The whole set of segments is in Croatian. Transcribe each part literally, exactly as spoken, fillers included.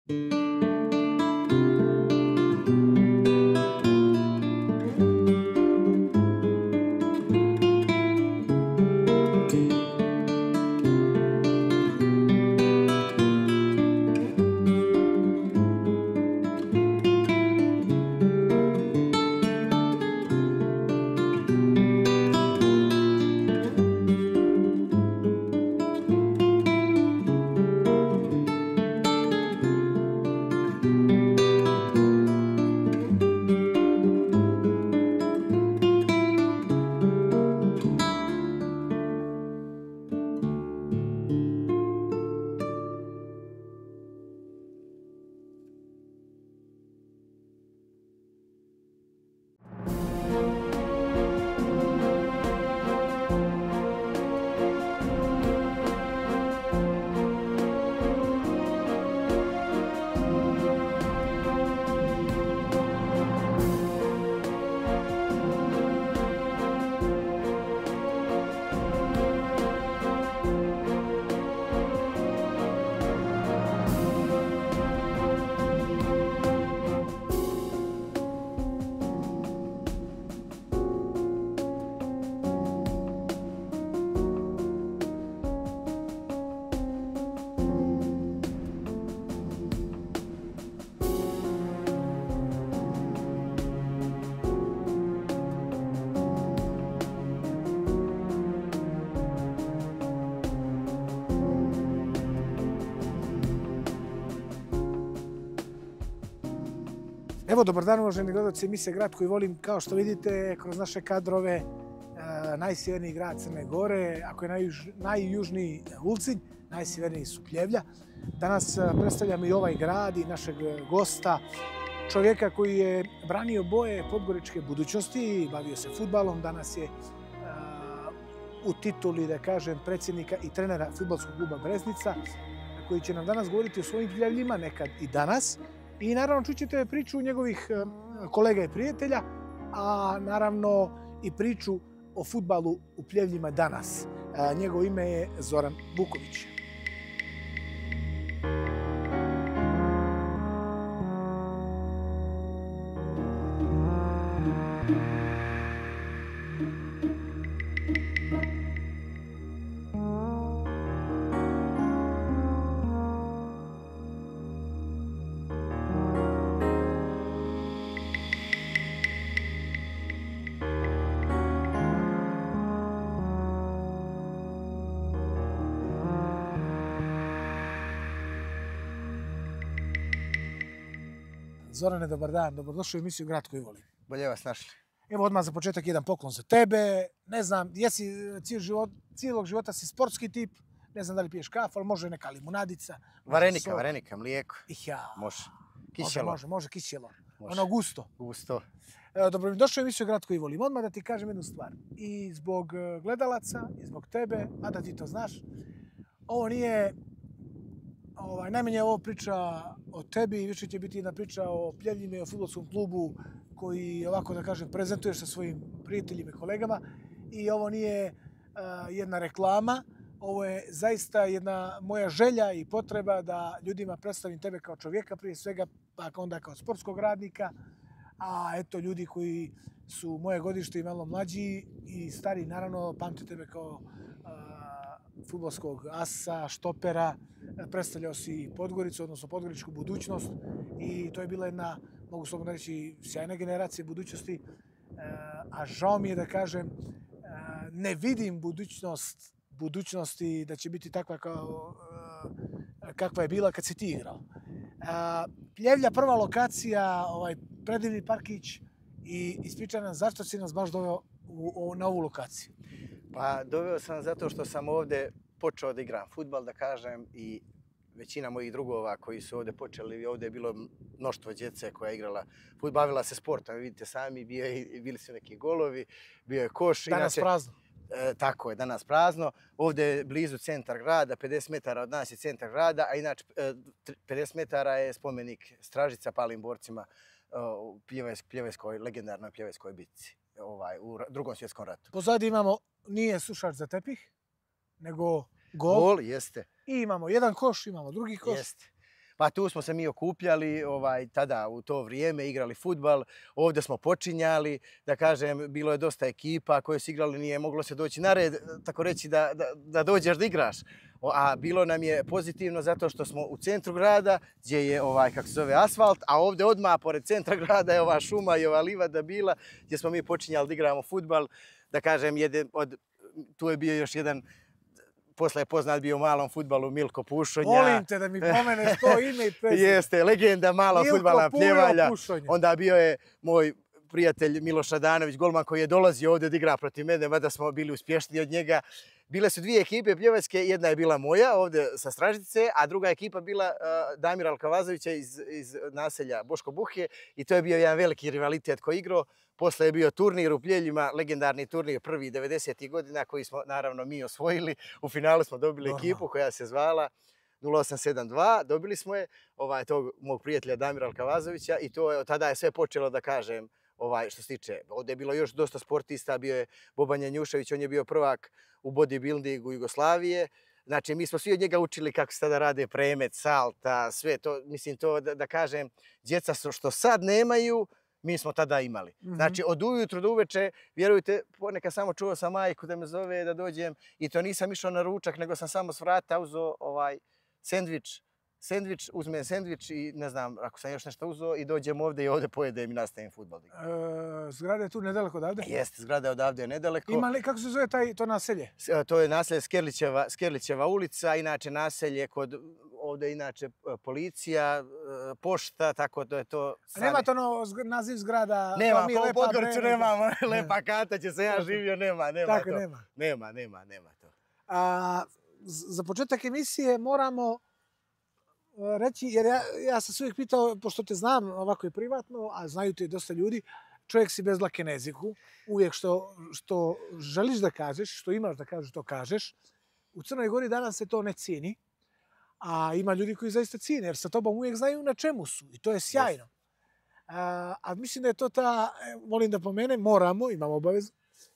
Evo, dobar dan, uvaženi gledalci emisije Grad koji volim. Kao što vidite, kroz naše kadrove, najsjeverniji grad Crne Gore, ako je najjužniji Ulcinj, najsjeverniji su Pljevlja. Danas predstavljamo i ovaj grad i našeg gosta, čovjeka koji je branio boje podgoričke budućnosti, bavio se fudbalom, danas je u tituli, da kažem, predsjednika i trenera fudbalskog kluba Breznica, koji će nam danas govoriti o svojim Pljevljima, nekad i danas. I naravno čućete priču njegovih kolega i prijatelja, a naravno i priču o fudbalu u Pljevljima danas. Njegovo ime je Zoran Vuković. Zorane, dobar dan, dobrodošli u emisiju Grad koji volim. Bolje vas našli. Evo odmah za početak jedan poklon za tebe. Ne znam, jesi cijelog života si sportski tip, ne znam da li piješ kafu, ali može neka limunadica. Varenika, varenika, mlijeko. Ja. Može. Kišelo. Može, može, kišelo. Ono gusto. Gusto. Dobro mi došao u emisiju Grad koji volim. Odmah da ti kažem jednu stvar. I zbog gledalaca, i zbog tebe, a da ti to znaš, ovo nije... Ovaj, najmanje je ovo priča o tebi, više će biti jedna priča o Pljevljima i o fudbalskom klubu koji, ovako da kažem, prezentuješ sa svojim prijateljima i kolegama. I ovo nije uh, jedna reklama, ovo je zaista jedna moja želja i potreba da ljudima predstavim tebe kao čovjeka prije svega, pa onda kao sportskog radnika. A eto, ljudi koji su moje godište i malo mlađi i stari, naravno, pamte tebe kao fudbalskog asa, štopera, predstavljao si Podgoricu, odnosno podgoričku budućnost i to je bila jedna, mogu slobodno reći, sjajna generacija budućnosti, a žao mi je da kažem, ne vidim budućnost, budućnosti da će biti takva kao, kakva je bila kad si ti igrao. Pljevlja, prva lokacija, ovaj predivni parkić i ispričaj nam zašto si nas baš doveo u, na ovu lokaciju. Pa doveo sam zato što sam ovdje počeo da igram fudbal, da kažem, i većina mojih drugova koji su ovdje počeli, ovdje je bilo mnoštvo djece koja je igrala fudbal, bavila se sportom, vidite sami, bio je, bili su neki golovi, bio je koš. Danas inače, prazno. E, tako je, danas prazno. Ovdje je blizu centar grada, pedeset metara od nas je centar grada, a inače pedeset metara je spomenik Stražica palim borcima u Pljevajskoj, legendarnoj Pljevajskoj bitci ovaj, u drugom svjetskom ratu. Pozadi imamo, nije sušač za tepih, nego gol. Gol, jeste. I imamo jedan koš, imamo drugi koš. Jeste. Pa tu smo se mi okupljali, ovaj, tada u to vrijeme igrali fudbal, ovdje smo počinjali, da kažem, bilo je dosta ekipa koje su igrali, nije moglo se doći na red, tako reći da, da, da dođeš da igraš. A bilo nam je pozitivno zato što smo u centru grada, gdje je ovaj, kako se zove, asfalt, a ovdje odmah pored centra grada je ova šuma i ova livada bila, gdje smo mi počinjali da igramo fudbal, da kažem, jedan od, tu je bio još jedan. Posle je poznat bio u malom fudbalu Milko Pušonja. Molim te da mi pomeneš to ime i prezime. Jeste, legenda mala fudbalna pljevalja. Onda bio je moj prijatelj Miloš Adanović, golman koji je dolazio ovdje da igra protiv mene, mada smo bili uspješniji od njega. Bile su dvije ekipe pljevačke, jedna je bila moja ovdje sa Stražice, a druga ekipa bila uh, Damira Alkavazovića iz, iz naselja Boško Buhe i to je bio jedan veliki rivalitet koji je igrao. Posle je bio turnir u Pljeljima, legendarni turnir prvi devedesetih godina koji smo naravno mi osvojili. U finalu smo dobili Normal. ekipu koja se zvala nula osam sedam dva. Dobili smo je ovaj, tog mog prijatelja Damira Alkavazovića i to je, od tada je sve počelo da kažem ovaj, što se tiče. Ovdje je bilo još dosta sportista, bio je Boban Janjušević, on je bio prvak u bodybuildingu Jugoslavije. Znači, mi smo svi od njega učili kako se tada rade premet, salta, sve to. Mislim, to da, da kažem, djeca što sad nemaju, mi smo tada imali. Mm-hmm. Znači, od ujutru do uveče, vjerujte, ponekad samo čuo sam majku da me zove da dođem i to nisam išao na ručak, nego sam samo s vrata uzeo ovaj sendvič, sendvič, uzmem sendvič i ne znam, ako sam još nešto uzeo i dođem ovdje i ovdje pojedem i nastavim fudbal. E, zgrada je tu nedaleko odavde? Jeste, zgrada je odavde nedaleko. Ima li, kako se zove taj, to naselje? To je naselje Skerlićeva, Skerlićeva ulica, inače naselje kod, ovdje inače policija, pošta, tako da je to... A nema to ono naziv zgrada? Nema, pa u Podgoricu nemamo, Lepa Kata će se ja živio, nema, nema tako, to. Nema. Nema, nema, nema to. A, za početak emisije moramo reći, jer ja, ja sam se uvijek pitao, pošto te znam ovako i privatno, a znaju te dosta ljudi, čovjek si bez dlake na jeziku, uvijek što, što želiš da kažeš, što imaš da kažeš, to kažeš. U Crnoj Gori danas se to ne cijeni, a ima ljudi koji zaista cijene, jer sa tobom uvijek znaju na čemu su i to je sjajno. A, a mislim da je to ta, volim da pomenem, moramo, imamo obavezu,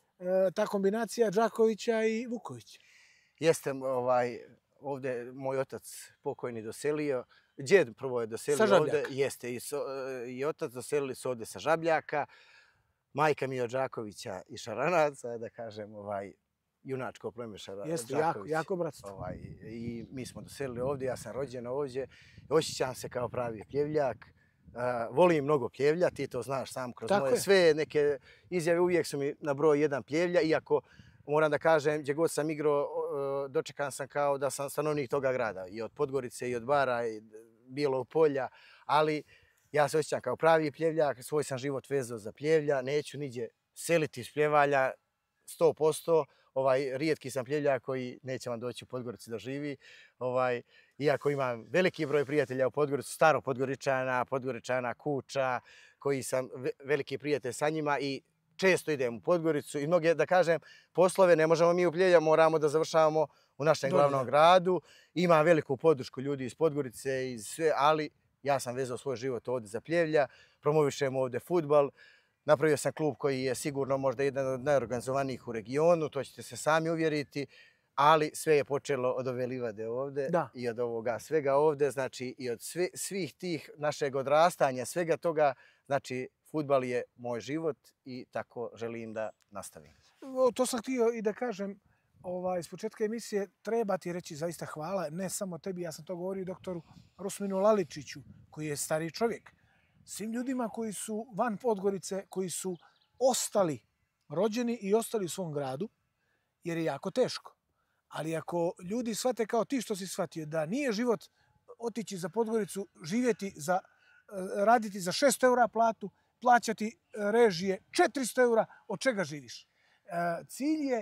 ta kombinacija Đakovića i Vukovića. Jeste, ovaj, ovdje moj otac pokojni doselio, djed prvo je doselio ovdje, jeste, i, so, i otac doselili su ovdje sa Žabljaka, majka mi je od Đakovića i Šaranaca, da kažem, ovaj, junačko pleme Šaranaca. Jeste, jako, jako bratstvo. Ovaj, i mi smo doselili ovdje, ja sam rođen ovdje, osjećam se kao pravi Pljevljak. Uh, volim mnogo Pljevlja, ti to znaš sam kroz tako moje je. Sve neke izjave, uvijek su mi na broj jedan Pljevlja, iako moram da kažem, gdje god sam igrao, dočekan sam kao da sam stanovnik toga grada. I od Podgorice, i od Bara, i Bijelog Polja. Ali ja se osjećam kao pravi Pljevljak, svoj sam život vezao za Pljevlja. Neću niđe seliti iz Pljevalja, sto posto. Ovaj, rijetki sam Pljevljak koji neće vam doći u Podgorici da živi. Ovaj, iako imam veliki broj prijatelja u Podgorici, staro Podgoričana, Podgoričana, Kuča, koji sam veliki prijatelj sa njima i često idem u Podgoricu i mnoge, da kažem, poslove ne možemo mi u Pljevlja, moramo da završavamo u našem Dobre. glavnom gradu. Ima veliku podršku ljudi iz Podgorice, iz sve, ali ja sam vezao svoj život ovdje za Pljevlja, promovišem ovdje fudbal. Napravio sam klub koji je sigurno možda jedan od najorganizovanijih u regionu, to ćete se sami uvjeriti, ali sve je počelo od ove livade ovdje da. i od ovoga svega ovdje, znači i od sve, svih tih našeg odrastanja, svega toga, znači fudbal je moj život i tako želim da nastavim. To sam htio i da kažem, ovaj, s početka emisije treba ti reći zaista hvala, ne samo tebi, ja sam to govorio doktoru Rusminu Laličiću, koji je stari čovjek. Svim ljudima koji su van Podgorice, koji su ostali rođeni i ostali u svom gradu, jer je jako teško. Ali ako ljudi shvate kao ti što si shvatio, da nije život otići za Podgoricu, živjeti, za, raditi za šesto eura platu, plaćati režije četiristo eura, od čega živiš? Cilj je,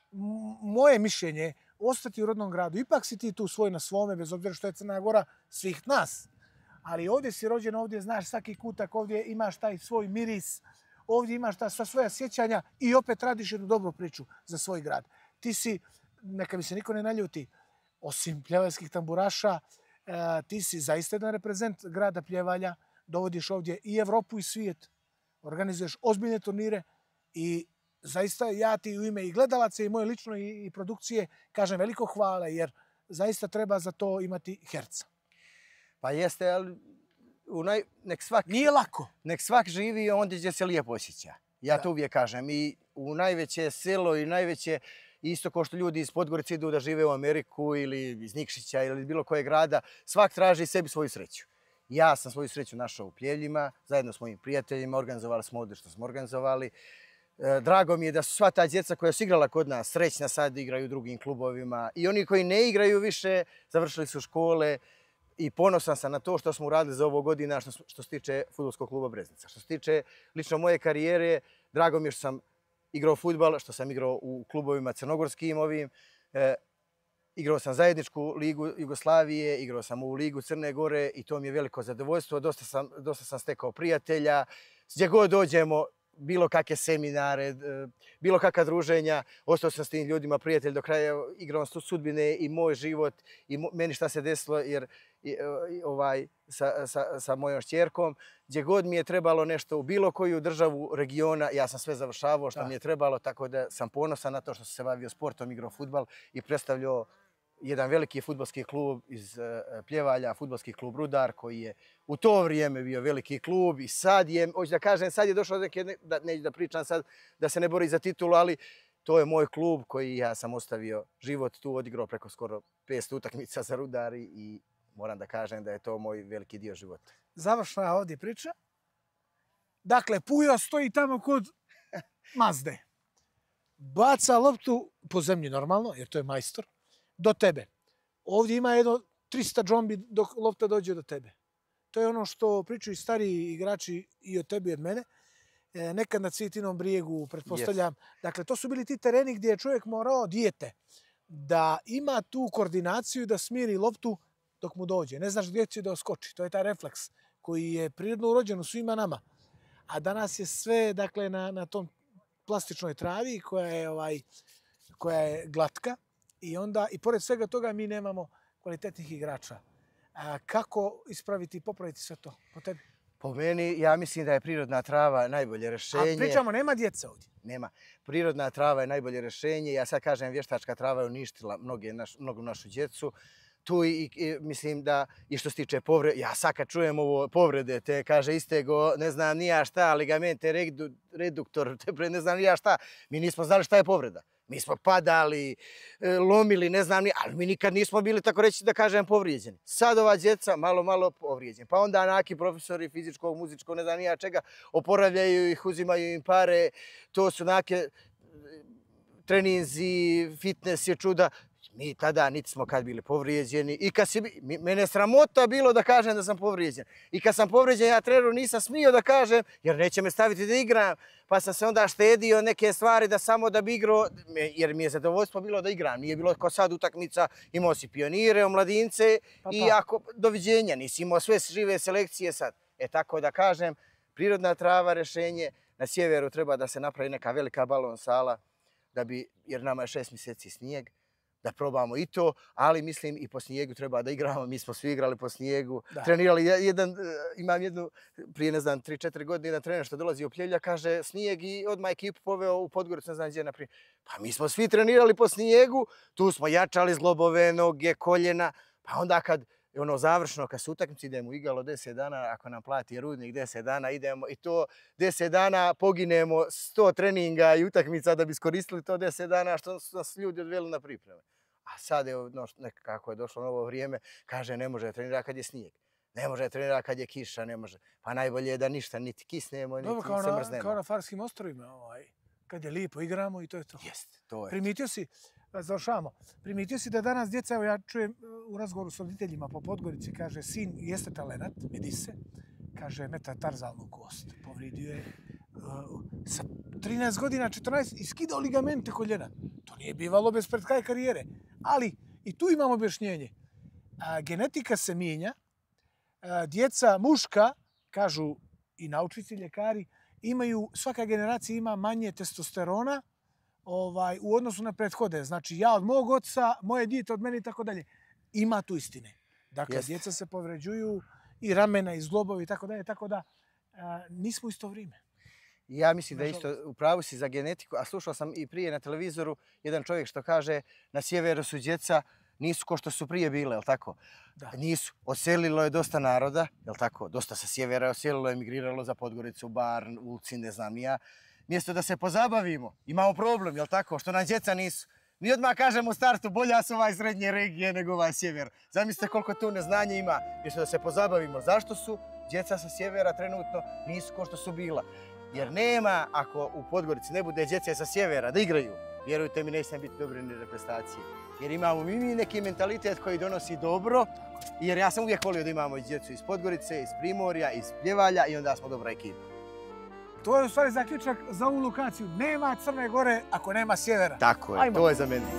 moje mišljenje, ostati u rodnom gradu. Ipak si ti tu svoj na svome, bez obzira što je Crna Gora svih nas. Ali ovdje si rođen, ovdje znaš svaki kutak, ovdje imaš taj svoj miris, ovdje imaš ta sva svoja sjećanja i opet radiš jednu dobru priču za svoj grad. Ti si, neka mi se niko ne naljuti, osim pljevaljskih tamburaša, ti si zaista jedan reprezent grada Pljevalja, dovodiš ovdje i Evropu i svijet, organizuješ ozbiljne turnire i zaista ja ti u ime i gledalaca i moje lično i produkcije kažem veliko hvala jer zaista treba za to imati herca. Pa jeste, ali u naj, nek, svak, Nije lako. nek svak živi ondje gdje se lijepo osjeća. Ja Da. to uvijek kažem. I u najveće selo i najveće, isto kao što ljudi iz Podgorice idu da žive u Ameriku ili iz Nikšića ili bilo kojeg grada, svak traži sebi svoju sreću. Ja sam svoju sreću našao u Pljevljima, zajedno s mojim prijateljima, organizovali smo ovdje što smo organizovali. Drago mi je da su sva ta djeca koja su igrala kod nas srećna sad igraju u drugim klubovima i oni koji ne igraju više završili su škole i ponosan sam na to što smo uradili za ovo godina što, što se tiče fudbalskog kluba Breznica. Što se tiče lično moje karijere, drago mi je što sam igrao fudbal, što sam igrao u klubovima crnogorskim ovim. E, igrao sam zajedničku ligu Jugoslavije, igrao sam u ligu Crne Gore i to mi je veliko zadovoljstvo. Dosta sam, dosta sam stekao prijatelja. Gdje god dođemo, bilo kakve seminare, bilo kakva druženja, ostao sam s tim ljudima prijatelj do kraja, igrao sam sudbine i moj život i meni šta se desilo jer i, ovaj, sa, sa, sa mojom šćerkom. Gdje god mi je trebalo nešto u bilo koju državu regiona, ja sam sve završavao što da. mi je trebalo, tako da sam ponosan na to što sam se bavio sportom, igrao fudbal i predstavljao jedan veliki fudbalski klub iz Pljevalja, fudbalski klub Rudar, koji je u to vrijeme bio veliki klub i sad je, hoću da kažem, sad je došao neke, da, neću da pričam sad, da se ne bori za titulu, ali to je moj klub koji ja sam ostavio život tu, odigrao preko skoro petsto utakmica za Rudar i moram da kažem da je to moj veliki dio života. Završna je ovdje priča. Dakle, Pujo stoji tamo kod Mazde. Baca loptu po zemlji normalno, jer to je majstor, do tebe. Ovdje ima jedno trista džombi dok lopta dođe do tebe. To je ono što pričaju stariji igrači i od tebi i od mene. E, nekad na Cvjetinom brijegu, pretpostavljam. Yes. Dakle, to su bili ti tereni gdje je čovjek morao, dijete, da ima tu koordinaciju da smiri loptu dok mu dođe. Ne znaš gdje će da skoči. To je taj refleks koji je prirodno urođen u svima nama. A danas je sve dakle, na, na tom plastičnoj travi koja je, ovaj, koja je glatka. I onda, i pored svega toga, mi nemamo kvalitetnih igrača. A kako ispraviti i popraviti sve to po tebi? Po meni, ja mislim da je prirodna trava najbolje rješenje. A pričamo, nema djeca ovdje? Nema. Prirodna trava je najbolje rješenje. Ja sad kažem, vještačka trava je uništila mnoge naš, mnogu našu djecu. Tu i, i mislim da, i što se tiče povrede, ja sad kad čujem ovo povrede, te kaže istego, ne znam nija šta, ligamente, redu, reduktor, te ne znam nija šta. Mi nismo znali šta je povreda. Mi smo padali, lomili, ne znam ni, ali mi nikad nismo bili, tako reći da kažem, povrijeđeni. Sad ova djeca malo, malo povrijeđeni. Pa onda neki profesori fizičkog, muzičkog, ne znam nija čega, oporavljaju ih, uzimaju im pare. To su neke treninzi, fitness je čuda. Mi tada niti smo kad bili povrijeđeni. I kad si, mene sramota bilo da kažem da sam povrijeđen. I kad sam povrijeđen, ja treneru nisam smio da kažem, jer neće me staviti da igram. Pa sam se onda štedio neke stvari da samo da bi igrao, jer mi je zadovoljstvo bilo da igram. Nije bilo kao sad utakmica, imao si pionire, omladince pa, pa. i ako, doviđenja, nisi imao sve žive selekcije sad. E tako da kažem, prirodna trava rješenje, na sjeveru treba da se napravi neka velika balon sala, da bi, jer nama je šest mjeseci snijeg, da probamo i to, ali mislim i po snijegu treba da igramo. Mi smo svi igrali po snijegu, da. Trenirali. Jedan, imam jednu, prije ne znam, tri četiri godine, jedan trener što dolazi u Pljevlja, kaže snijeg i odmah ekipu poveo u Podgoricu, ne znam gdje naprijed. Pa mi smo svi trenirali po snijegu, tu smo jačali zglobove, noge, koljena, pa onda kad ono završno, kad se utakmici idemo u igalo deset dana, ako nam plati Rudnik deset dana, idemo i to deset dana poginemo sto treninga i utakmica da bi iskoristili to deset dana što su nas ljudi odveli na pripreme. A sad je no, nekako je došlo novo vrijeme, kaže ne može trenirati kad je snijeg. Ne može trenirati kad je kiša, ne može. Pa najbolje je da ništa, niti kisnemo, niti Dobro, kao se na, mrznemo. Kao na Farskim ostrovima, ovaj, kad je lijepo igramo i to je to. Jeste, to je. Primitio si, završavamo, primitio si da danas djeca, evo ja čujem u razgovoru s roditeljima po Podgorici, kaže sin jeste talenat, vidi se, kaže metatarzalnu kost, povrijedio je uh, sa trinaest godina, četrnaest i skidao ligamente koljena. To nije bivalo bez pred kraj karijere. Ali i tu imamo objašnjenje. A, genetika se mijenja, a, djeca muška, kažu i naučnici, ljekari, imaju, svaka generacija ima manje testosterona ovaj, u odnosu na prethode. Znači ja od mog oca, moje dijete od mene i tako dalje. Ima tu istine. Dakle, Jest. djeca se povređuju i ramena i zglobovi i tako dalje, tako da a, nismo isto vrijeme. Ja mislim da isto u pravu si za genetiku, a slušao sam i prije na televizoru jedan čovjek što kaže na sjeveru su djeca nisu ko što su prije bile, jel tako? Da. Nisu. Oselilo je dosta naroda, jel tako? Dosta sa sjevera je oselilo, emigriralo za Podgoricu, Bar, Ulcin, ne znam ni ja. Mjesto da se pozabavimo, imamo problem, jel tako? Što nam djeca nisu. Mi odmah kažemo u startu, bolja su ovaj srednje regije nego ovaj sjever. Zamislite koliko tu neznanje ima. Mjesto da se pozabavimo, zašto su djeca sa sjevera trenutno nisu ko što su bila. Jer nema, ako u Podgorici ne bude djece sa sjevera da igraju, vjerujte mi, neće biti dobre ni reprezentacije. Jer imamo mi neki mentalitet koji donosi dobro, jer ja sam uvijek volio da imamo djecu iz Podgorice, iz Primorja, iz Pljevalja i onda smo dobra ekipa. To je u stvari zaključak za ovu lokaciju. Nema Crne Gore ako nema sjevera. Tako je, Ajmo. To je za mene.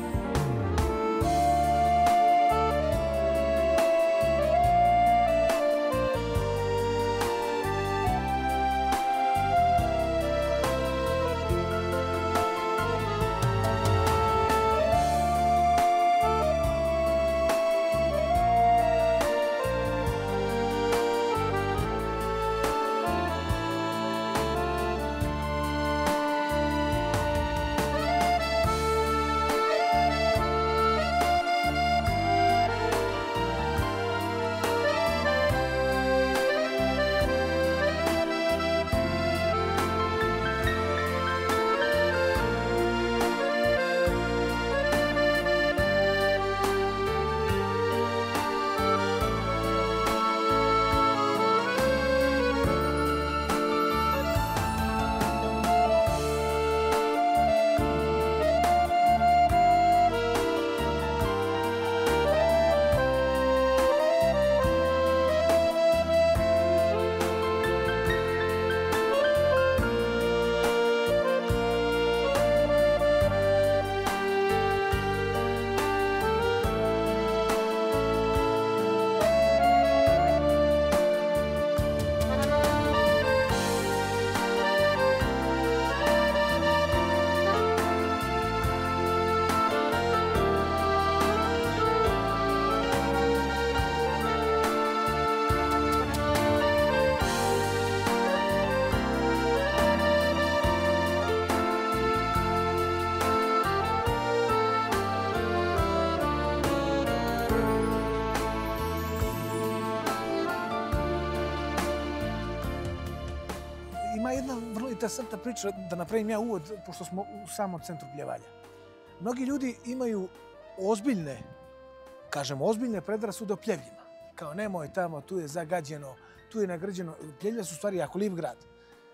Ima jedna vrlo interesantna priča, da napravim ja uvod, pošto smo u samom centru Pljevalja. Mnogi ljudi imaju ozbiljne, kažemo, ozbiljne predrasude o Pljevljima. Kao nemoj tamo, tu je zagađeno, tu je nagrađeno. Pljevlja su u stvari jako lijep grad.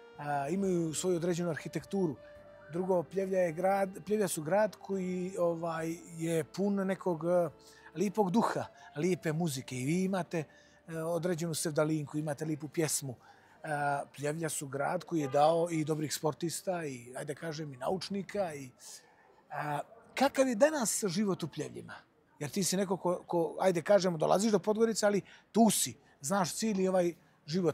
A, imaju svoju određenu arhitekturu. Drugo, Pljevlja, je grad, Pljevlja su grad koji ovaj, je pun nekog uh, lipog duha, lijepe muzike. I vi imate uh, određenu sevdalinku, imate lijepu pjesmu. Uh, Pljevlja su grad koji je dao i dobrih sportista, i, ajde kažem, i naučnika. I, uh, kakav je danas život u Pljevljima? Jer ti si neko ko, ko, ajde kažemo, dolaziš do Podgorice, ali tu si. Znaš cijeli ovaj život.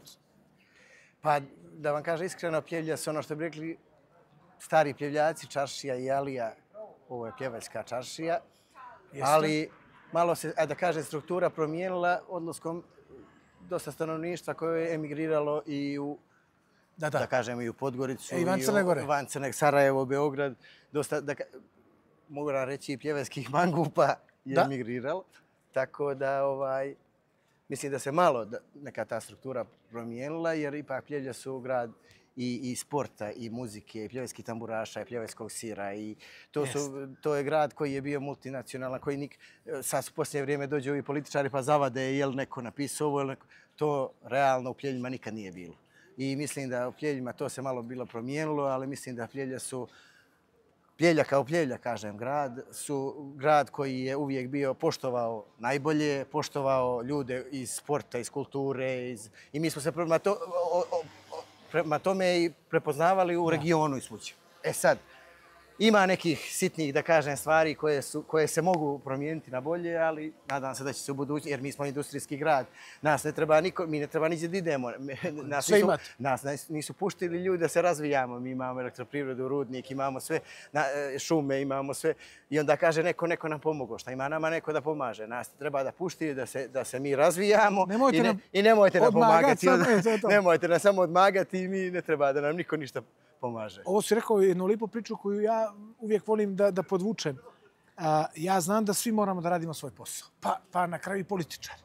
Pa, da vam kažem iskreno, Pljevlja su ono što bi rekli stari Pljevljaci, čaršija i Alija. Ovo je Pljevaljska čaršija. Jeste. Ali malo se, ajde da kažem, struktura promijenila odlaskom dosta stanovništva koje je emigriralo i u, da, da. da kažemo, i u Podgoricu, e, i van Crne Gore. I van Crne, Sarajevo, Beograd. Dosta, da, mogu reći, i pljevajskih mangupa je da. emigriralo. Tako da, ovaj, mislim da se malo neka ta struktura promijenila, jer ipak Pljevlja su grad i, i sporta, i muzike, i pljevajskih tamburaša, i pljevajskog sira. I to, su, to je grad koji je bio multinacionalan, koji nik, sad u posljednje vrijeme dođu ovi političari pa zavade je li neko napisao ovo, je li neko... To realno u Pljevljima nikad nije bilo. I mislim da u Pljevljima to se malo bilo promijenilo, ali mislim da Pljevlja su, Pljevlja kao Pljevlja, kažem, grad, su grad koji je uvijek bio poštovao najbolje, poštovao ljude iz sporta, iz kulture, iz... i mi smo se prema, to, o, o, prema tome i prepoznavali u regionu i svući. E sad, ima nekih sitnih, da kažem, stvari koje, su, koje se mogu promijeniti na bolje, ali nadam se da će se u budućnosti, jer mi smo industrijski grad. Nas ne treba niko, mi ne treba niđe da idemo. Nas sve nisu, imate. Nas nisu puštili ljudi da se razvijamo. Mi imamo elektroprivredu, rudnik, imamo sve, na, šume, imamo sve. I onda kaže neko, neko nam pomogao. Šta ima nama neko da pomaže? Nas treba da puštili da se, da se mi razvijamo. Nemojte i, ne, nam i nemojte nam pomagati. Sam, e, to to. Nemojte nam samo odmagati i mi ne treba da nam niko ništa pomaže. Ovo si rekao jednu lijepu priču koju ja uvijek volim da, da podvučem. Ja znam da svi moramo da radimo svoj posao, pa, pa na kraju i političari.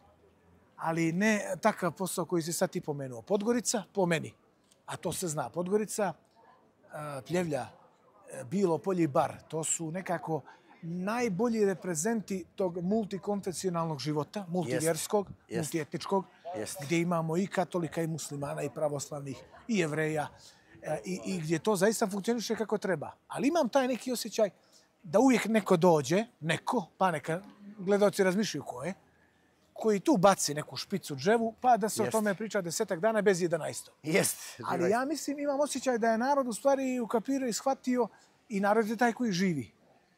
Ali ne takav posao koji si sad ti pomenuo. Podgorica, po meni, a to se zna, Podgorica, Pljevlja, Bilo Polje i Bar, to su nekako najbolji reprezenti tog multikonfesionalnog života, multivjerskog, multietničkog, gdje imamo i katolika i muslimana i pravoslavnih i jevreja i, i gdje to zaista funkcioniše kako treba. Ali imam taj neki osjećaj da uvijek neko dođe, neko, pa neka gledalci razmišljaju ko je, koji tu baci neku špicu dževu, pa da se o tome priča desetak dana bez jedanaestom. Ali ja mislim, imam osjećaj da je narod u stvari ukapirao i shvatio i narod je taj koji živi.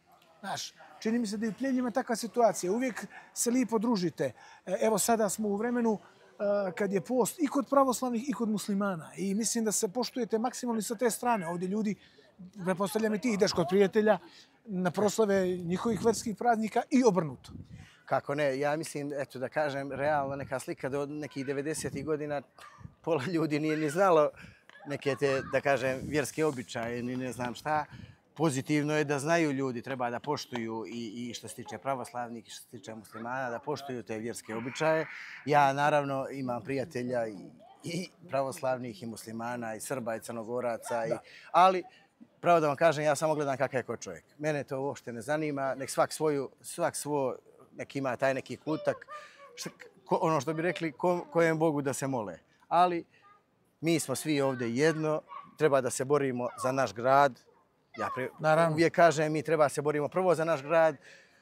Znaš, čini mi se da i u Pljevljima takva situacija. Uvijek se lijepo družite. Evo sada smo u vremenu kad je post i kod pravoslavnih i kod muslimana. I mislim da se poštujete maksimalno sa te strane. Ovdje ljudi, pretpostavljam i ti ideš kod prijatelja na proslave njihovih verskih praznika i obrnuto. Kako ne, ja mislim, eto da kažem, realno neka slika do nekih devedesetih godina pola ljudi nije ni znalo neke te, da kažem, vjerske običaje, ni ne znam šta. Pozitivno je da znaju ljudi, treba da poštuju i, i što se tiče pravoslavnih, i što se tiče muslimana, da poštuju te vjerske običaje. Ja naravno imam prijatelja i, i pravoslavnih, i muslimana, i Srba, i Crnogoraca, i, ali pravo da vam kažem, ja samo gledam kakav je ko čovjek. Mene to uopšte ne zanima, nek svak svoju, svak svoj, nek ima taj neki kutak, što, ko, ono što bi rekli, ko, kojem Bogu da se mole. Ali mi smo svi ovdje jedno, treba da se borimo za naš grad. Ja pre, uvijek kažem, mi treba se borimo prvo za naš grad,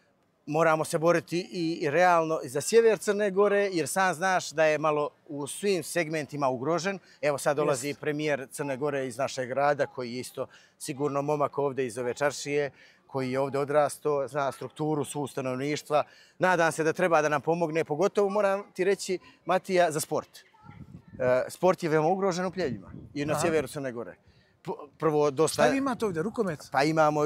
moramo se boriti i, i realno za sjever Crne Gore, jer sam znaš da je malo u svim segmentima ugrožen. Evo sad dolazi yes. premijer Crne Gore iz našeg grada, koji je isto sigurno momak ovdje iz ove čaršije, koji je ovdje odrastao, zna strukturu svu stanovništva. Nadam se da treba da nam pomogne, pogotovo moram ti reći, Matija, za sport. E, sport je veoma ugrožen u Pljevljima i na Aha. sjeveru Crne Gore. Prvo dosta... Šta vi imate ovdje? Rukomet? Pa imamo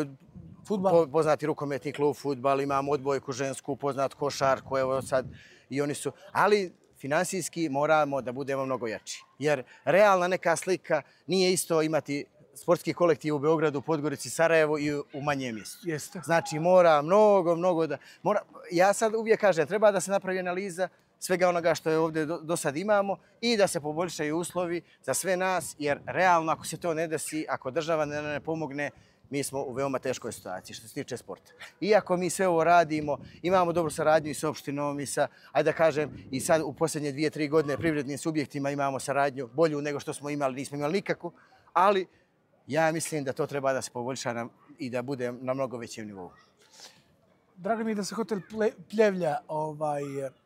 po, poznati rukometni klub, fudbal, imamo odbojku žensku, poznat košarku, evo sad i oni su... Ali finansijski moramo da budemo mnogo jači. Jer realna neka slika nije isto imati sportski kolektiv u Beogradu, Podgorici, Sarajevu i u manjem mjestu. Jeste. Znači mora mnogo, mnogo da... Mora... Ja sad uvijek kažem, treba da se napravi analiza svega onoga što je ovdje do, do sad imamo i da se poboljšaju uslovi za sve nas, jer realno ako se to ne desi, ako država ne, ne pomogne, mi smo u veoma teškoj situaciji što se tiče sporta. Iako mi sve ovo radimo, imamo dobru saradnju i sa opštinom i sa, ajde da kažem, i sad u posljednje dvije, tri godine privrednim subjektima imamo saradnju bolju nego što smo imali, nismo imali nikako, ali ja mislim da to treba da se poboljša nam i da bude na mnogo većem nivou. Drago mi je da se hotel Pljevlja ovaj,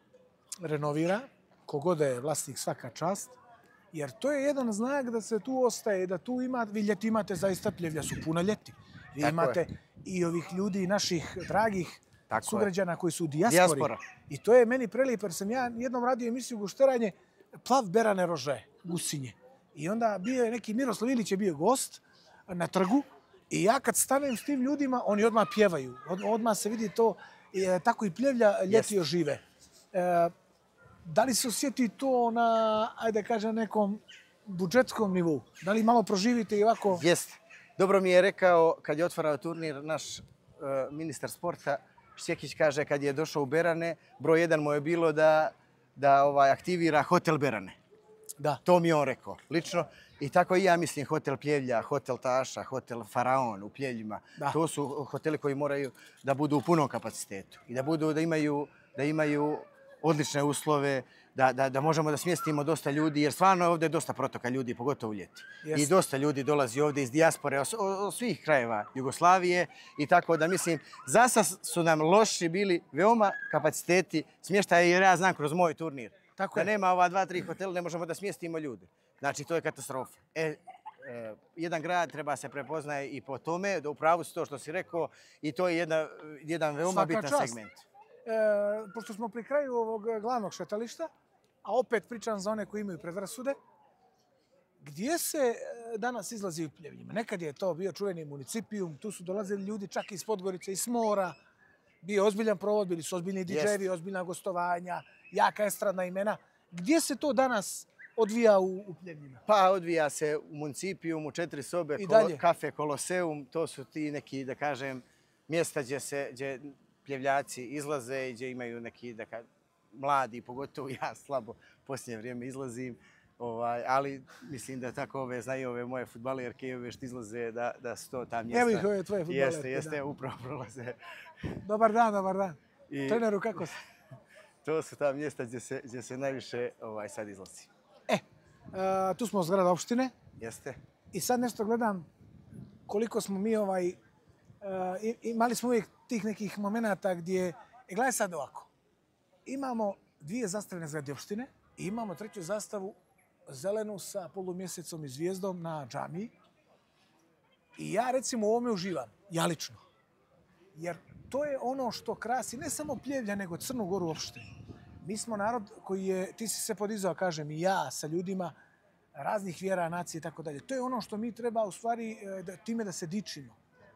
renovira, kogod je vlasnik svaka čast, jer to je jedan znak da se tu ostaje, da tu ima, vi ljeti imate zaista Pljevlja su puna ljeti. Vi Tako imate je. i ovih ljudi, naših dragih Tako sugrađana je. koji su u dijaspori. Dijaspora. I to je meni prelijepo, jer sam ja jednom radio emisiju Gušteranje, plav berane rože, gusinje. I onda bio je neki Miroslav Ilić je bio gost na trgu i ja kad stanem s tim ljudima, oni odmah pjevaju. Od, odmah se vidi to, e, tako i Pljevlja ljeti ožive. E, da li se osjeti to na, ajde kažem, nekom budžetskom nivou? Da li malo proživite i ovako? Jeste. Dobro mi je rekao, kad je otvarao turnir, naš uh, ministar sporta, Šćekić kaže, kad je došao u Berane, broj jedan mu je bilo da, da ovaj, aktivira hotel Berane. Da. To mi je on rekao, lično. I tako i ja mislim, hotel Pljevlja, hotel Taša, hotel Faraon u Pljevljima. Da. To su hoteli koji moraju da budu u punom kapacitetu i da budu da imaju, da imaju odlične uslove, da, da, da možemo da smjestimo dosta ljudi, jer stvarno je ovdje dosta protoka ljudi, pogotovo u ljeti. Yes. I dosta ljudi dolazi ovdje iz dijaspore, od svih krajeva Jugoslavije i tako da mislim, zasad su nam loši bili veoma kapaciteti smještaja, jer ja znam kroz moj turnir. Tako da je. Nema ova dva, tri hotela, ne možemo da smjestimo ljude. Znači, to je katastrofa. E, e, jedan grad treba se prepoznaje i po tome, da upravo si to što si rekao, i to je jedna, jedan veoma Svaka bitan čast. segment. E, pošto smo pri kraju ovog glavnog šetališta, a opet pričam za one koji imaju predrasude, gdje se danas izlazi u Pljevljima? Nekad je to bio čuveni municipijum, tu su dolazili ljudi čak iz Podgorice, iz Mora, bio ozbiljan provod, bili su ozbiljni didžeji, ozbiljna gostovanja, jaka estradna imena. Gdje se to danas odvija u, u Pljevljima? Pa odvija se u municipijumu, četiri sobe, kolo, kafe Koloseum, to su ti neki, da kažem, mjesta gdje se gdje pljevljaci izlaze i gdje imaju neki da ka, mladi, pogotovo ja slabo posljednje vrijeme izlazim. Ovaj, ali mislim da tako ove znaju ove moje fudbalerke i ove što izlaze da, da su to ta mjesta. Evo ih ove tvoje fudbalerke. Jeste, jeste, upravo prolaze. Dobar dan, dobar dan. I Treneru, kako si? to su ta mjesta gdje se, gdje se najviše ovaj, sad izlazi. E, a, tu smo zgrada opštine. Jeste. I sad nešto gledam koliko smo mi ovaj, a, imali smo uvijek tih nekih momenata gdje, e, gledaj sad ovako, imamo dvije zastavne zgrade opštine i imamo treću zastavu zelenu sa polumjesecom i zvijezdom na džamiji. I ja recimo u ovome uživam, ja lično. Jer to je ono što krasi ne samo Pljevlja, nego Crnu Goru uopšte. Mi smo narod koji je, ti si se podizao, kažem, i ja sa ljudima raznih vjera, nacije i tako dalje. To je ono što mi treba u stvari da, time da se dičimo.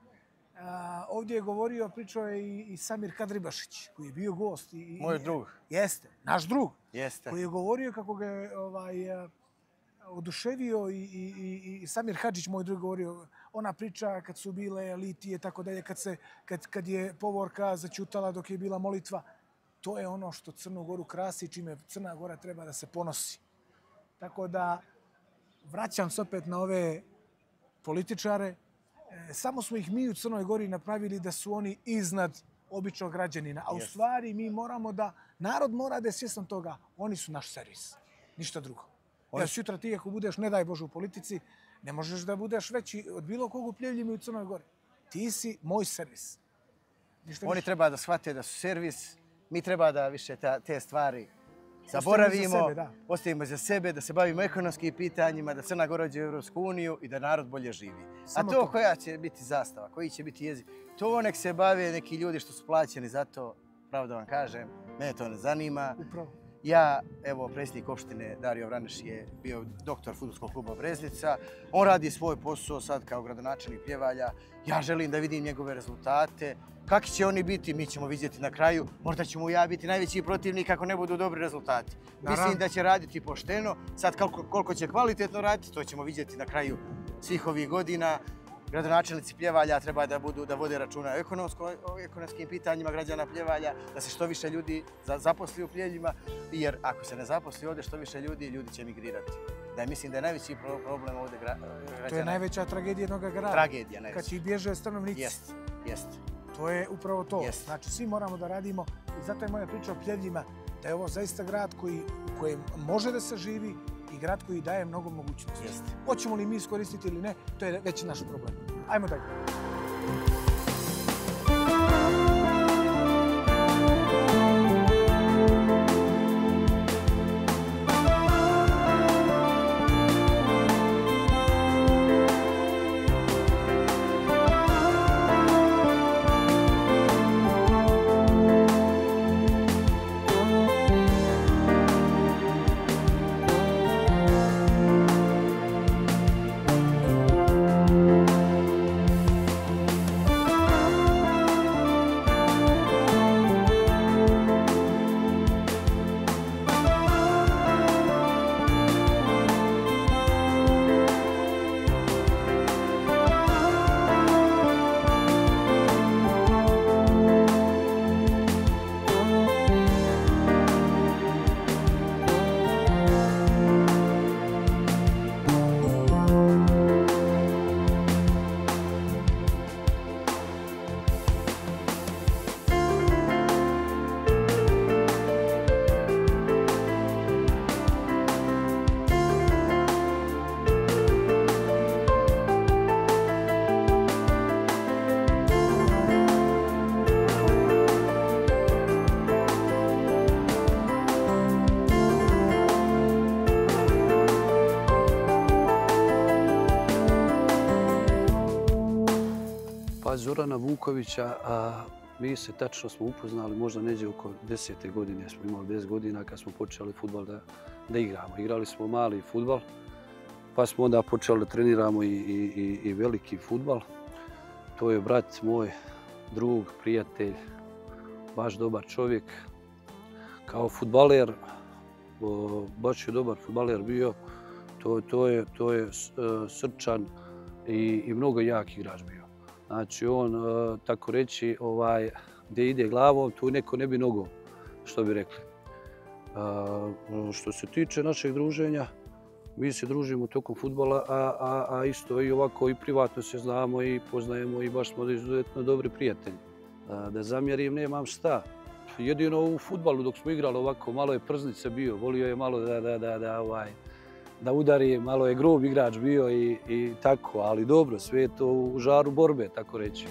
A, ovdje je govorio, pričao je i, i Samir Kadribašić, koji je bio gost. I, Moj drug. Jeste, naš drug. Jeste. Koji je govorio kako ga je ovaj, oduševio i, i, i, i Samir Hadžić, moj drug, govorio ona priča kad su bile litije, tako dalje, kad, se, kad, kad je povorka začutala dok je bila molitva. To je ono što Crnu Goru krasi, čime Crna Gora treba da se ponosi. Tako da vraćam se opet na ove političare. E, samo smo ih mi u Crnoj Gori napravili da su oni iznad običnog građanina. A u stvari mi moramo da, narod mora da je svjestan toga, oni su naš servis. Ništa drugo. Jer sutra ti ako budeš, ne daj Bože, u politici, ne možeš da budeš veći od bilo kog u Pljevljima i u Crnoj Gori. Ti si moj servis. Ništa Oni više. treba da shvate da su servis, mi treba da više ta, te stvari zaboravimo, Ostavimo za sebe, da. ostavimo za sebe, da se bavimo ekonomskim pitanjima, da Crna Gora uđe u Europsku uniju i da narod bolje živi. Samo A to to. koja će biti zastava, koji će biti jezik, to nek se bave neki ljudi što su plaćeni za to, pravo da vam kažem, mene to ne zanima. Upravo. Ja, evo, predsjednik opštine Dario Vraneš je bio doktor fudbalskog kluba Breznica. On radi svoj posao sad kao gradonačelnik Pljevalja. Ja želim da vidim njegove rezultate. Kakvi će oni biti, mi ćemo vidjeti na kraju. Možda ćemo ja biti najveći protivnik ako ne budu dobri rezultati. Naravno. Mislim da će raditi pošteno. Sad koliko, koliko će kvalitetno raditi, to ćemo vidjeti na kraju svih ovih godina. Gradonačelnici Pljevalja treba da budu da vode računa o, o ekonomskim pitanjima građana Pljevalja, da se što više ljudi zaposli u Pljevljima, jer ako se ne zaposli ovdje što više ljudi, ljudi će migrirati. Da mislim da je najveći problem ovdje gra, građana. To je najveća tragedija jednog grada. Tragedija najveća. Kad ti bježe stanovnici. Jest, jest. To je upravo to. Jest. Znači, svi moramo da radimo i zato je moja priča o Pljevljima, da je ovo zaista grad koji, u kojem može da se živi i grad koji daje mnogo mogućnosti. Jest. Hoćemo li mi iskoristiti ili ne, to je već naš problem. Ajmo dalje. Zorana Vukovića, a mi se tačno smo upoznali možda neđe oko desete godine, smo imali deset godina kad smo počeli fudbal da, da igramo. Igrali smo mali fudbal, pa smo onda počeli da treniramo i, i, i veliki fudbal. To je brat moj, drug, prijatelj, baš dobar čovjek. Kao fudbaler, baš je dobar fudbaler bio, to, to je, to je srčan i, i mnogo jak igrač bio. Znači on, uh, tako reći, ovaj, gdje ide glavom, tu neko ne bi nogom, što bi rekli. Uh, što se tiče našeg druženja, mi se družimo tokom fudbala, a, a, a isto i ovako i privatno se znamo i poznajemo i baš smo izuzetno dobri prijatelji. Uh, da zamjerim, nemam šta. Jedino u fudbalu dok smo igrali ovako, malo je prznice bio, volio je malo da, da, da, da, ovaj, da udari, malo je grub igrač bio i, i tako, ali dobro, sve je to u žaru borbe, tako reći.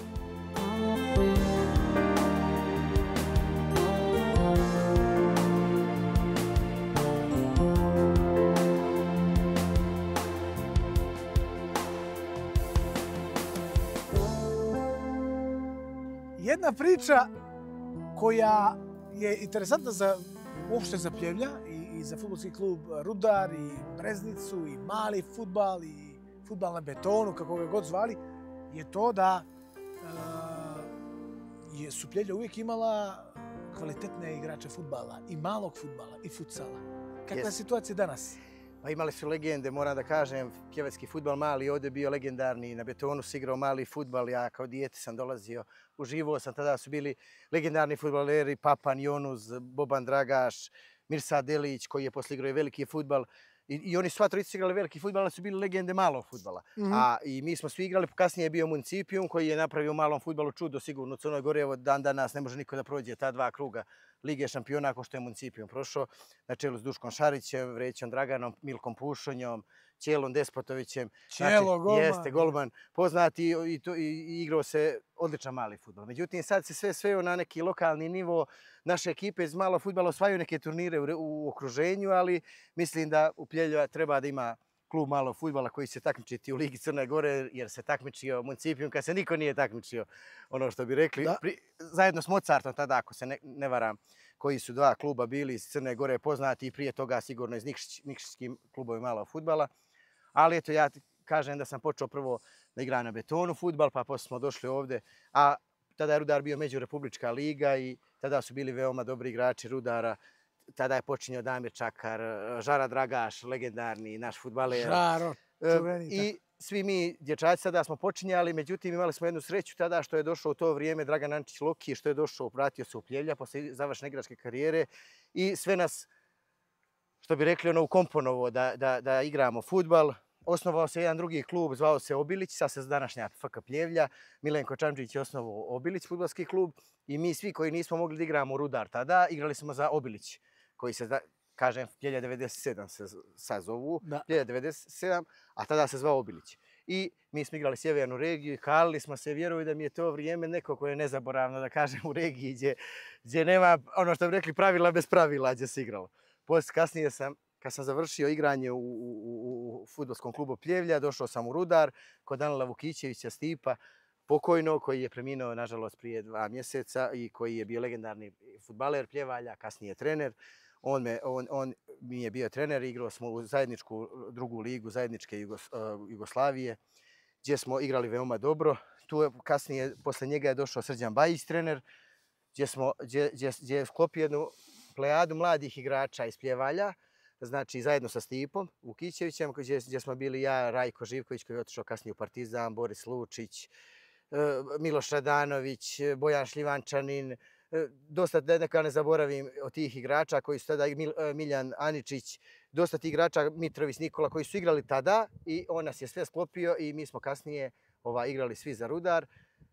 Jedna priča koja je interesantna za uopšte za Pljevlja i, i za fudbalski klub Rudar i Breznicu i mali fudbal i fudbal na betonu, kako ga god zvali, je to da uh, je su Pljevlja uvijek imala kvalitetne igrače fudbala i malog fudbala i futsala. Kakva je Yes. situacija danas? Pa imali su legende, moram da kažem, pjevački fudbal mali ovdje je bio legendarni, na betonu se igrao mali fudbal, ja kao dijete sam dolazio, uživao sam, tada su bili legendarni fudbaleri Papan Jonuz, Boban Dragaš, Mirsad Delić koji je poslije igrao i veliki fudbal. I, I oni sva trojica su igrali veliki fudbal, ali su bili legende malog fudbala. Mhm. A i mi smo svi igrali, kasnije je bio Municipijum koji je napravio u malom fudbalu čudo sigurno u Crnoj Gori, evo dan danas ne može niko da prođe ta dva kruga Lige šampiona ako što je Municipijum prošao, na čelu s Duškom Šarićem, Vrećom Draganom, Milkom Pušonjom, Ćelom Despotovićem. Ćelo, golman. Jeste, golman, poznati i, to, i, i igrao se odličan mali fudbal. Međutim, sad se sve sveo na neki lokalni nivo. Naše ekipe iz malog fudbala osvajaju neke turnire u, u okruženju, ali mislim da u Pljevlju treba da ima klub malog fudbala koji će takmičiti u Ligi Crne Gore, jer se takmičio Municipijum kad se niko nije takmičio, ono što bi rekli. Pri, zajedno s Mozartom tada, ako se ne, ne varam, koji su dva kluba bili iz Crne Gore poznati i prije toga sigurno iz Nikšić, Nikšićkim klubovi malog fudbala. Ali eto, ja kažem da sam počeo prvo da igram na betonu fudbal, pa posle smo došli ovdje. A tada je Rudar bio međurepublička liga i tada su bili veoma dobri igrači Rudara. Tada je počinjao Damir Čakar, Žara Dragaš, legendarni naš fudbaler. Žaro, čuveni. I svi mi dječaci tada smo počinjali, međutim imali smo jednu sreću tada što je došao u to vrijeme Dragan Ančić Loki, što je došao, vratio se u Pljevlja posle završene igračke karijere i sve nas, što bi rekli, ono, ukomponovo da, da, da igramo fudbal. Osnovao se jedan drugi klub, zvao se Obilić, sad se današnja F K Pljevlja. Milenko Čamđić je osnovao Obilić fudbalski klub i mi svi koji nismo mogli da igramo Rudar tada, igrali smo za Obilić, koji se, kažem, Pljevlja devedeset sedam se sad zovu, da. Pljevlja devedeset sedam, a tada se zvao Obilić. I mi smo igrali sjevernu regiju i kalili smo se, vjeruju da mi je to vrijeme neko koje je nezaboravno, da kažem, u regiji gdje, gdje nema, ono što bi rekli, pravila bez pravila gdje se igralo. Poslije, kasnije sam, kad sam završio igranje u, u, u, u fudbalskom klubu Pljevlja, došao sam u Rudar kod Danila Vukićevića Stipa, pokojno, koji je preminuo, nažalost, prije dva mjeseca i koji je bio legendarni fudbaler Pljevalja, kasnije trener. On, me, on, on mi je bio trener, igrao smo u zajedničku drugu ligu, zajedničke Jugos, uh, Jugoslavije, gdje smo igrali veoma dobro. Tu je, kasnije, posle njega je došao Srđan Bajić, trener, gdje, smo, gdje, gdje, gdje je sklopio jednu plejadu mladih igrača iz Pljevalja, znači zajedno sa Stipom Vukićevićem, gdje, gdje smo bili ja, Rajko Živković, koji je otišao kasnije u Partizan, Boris Lučić, Miloš Radanović, Bojan Šljivančanin, dosta, da neka ne zaboravim, od tih igrača koji su tada, Miljan Aničić, dosta tih igrača, Mitrović Nikola, koji su igrali tada i on nas je sve sklopio i mi smo kasnije ova, igrali svi za Rudar.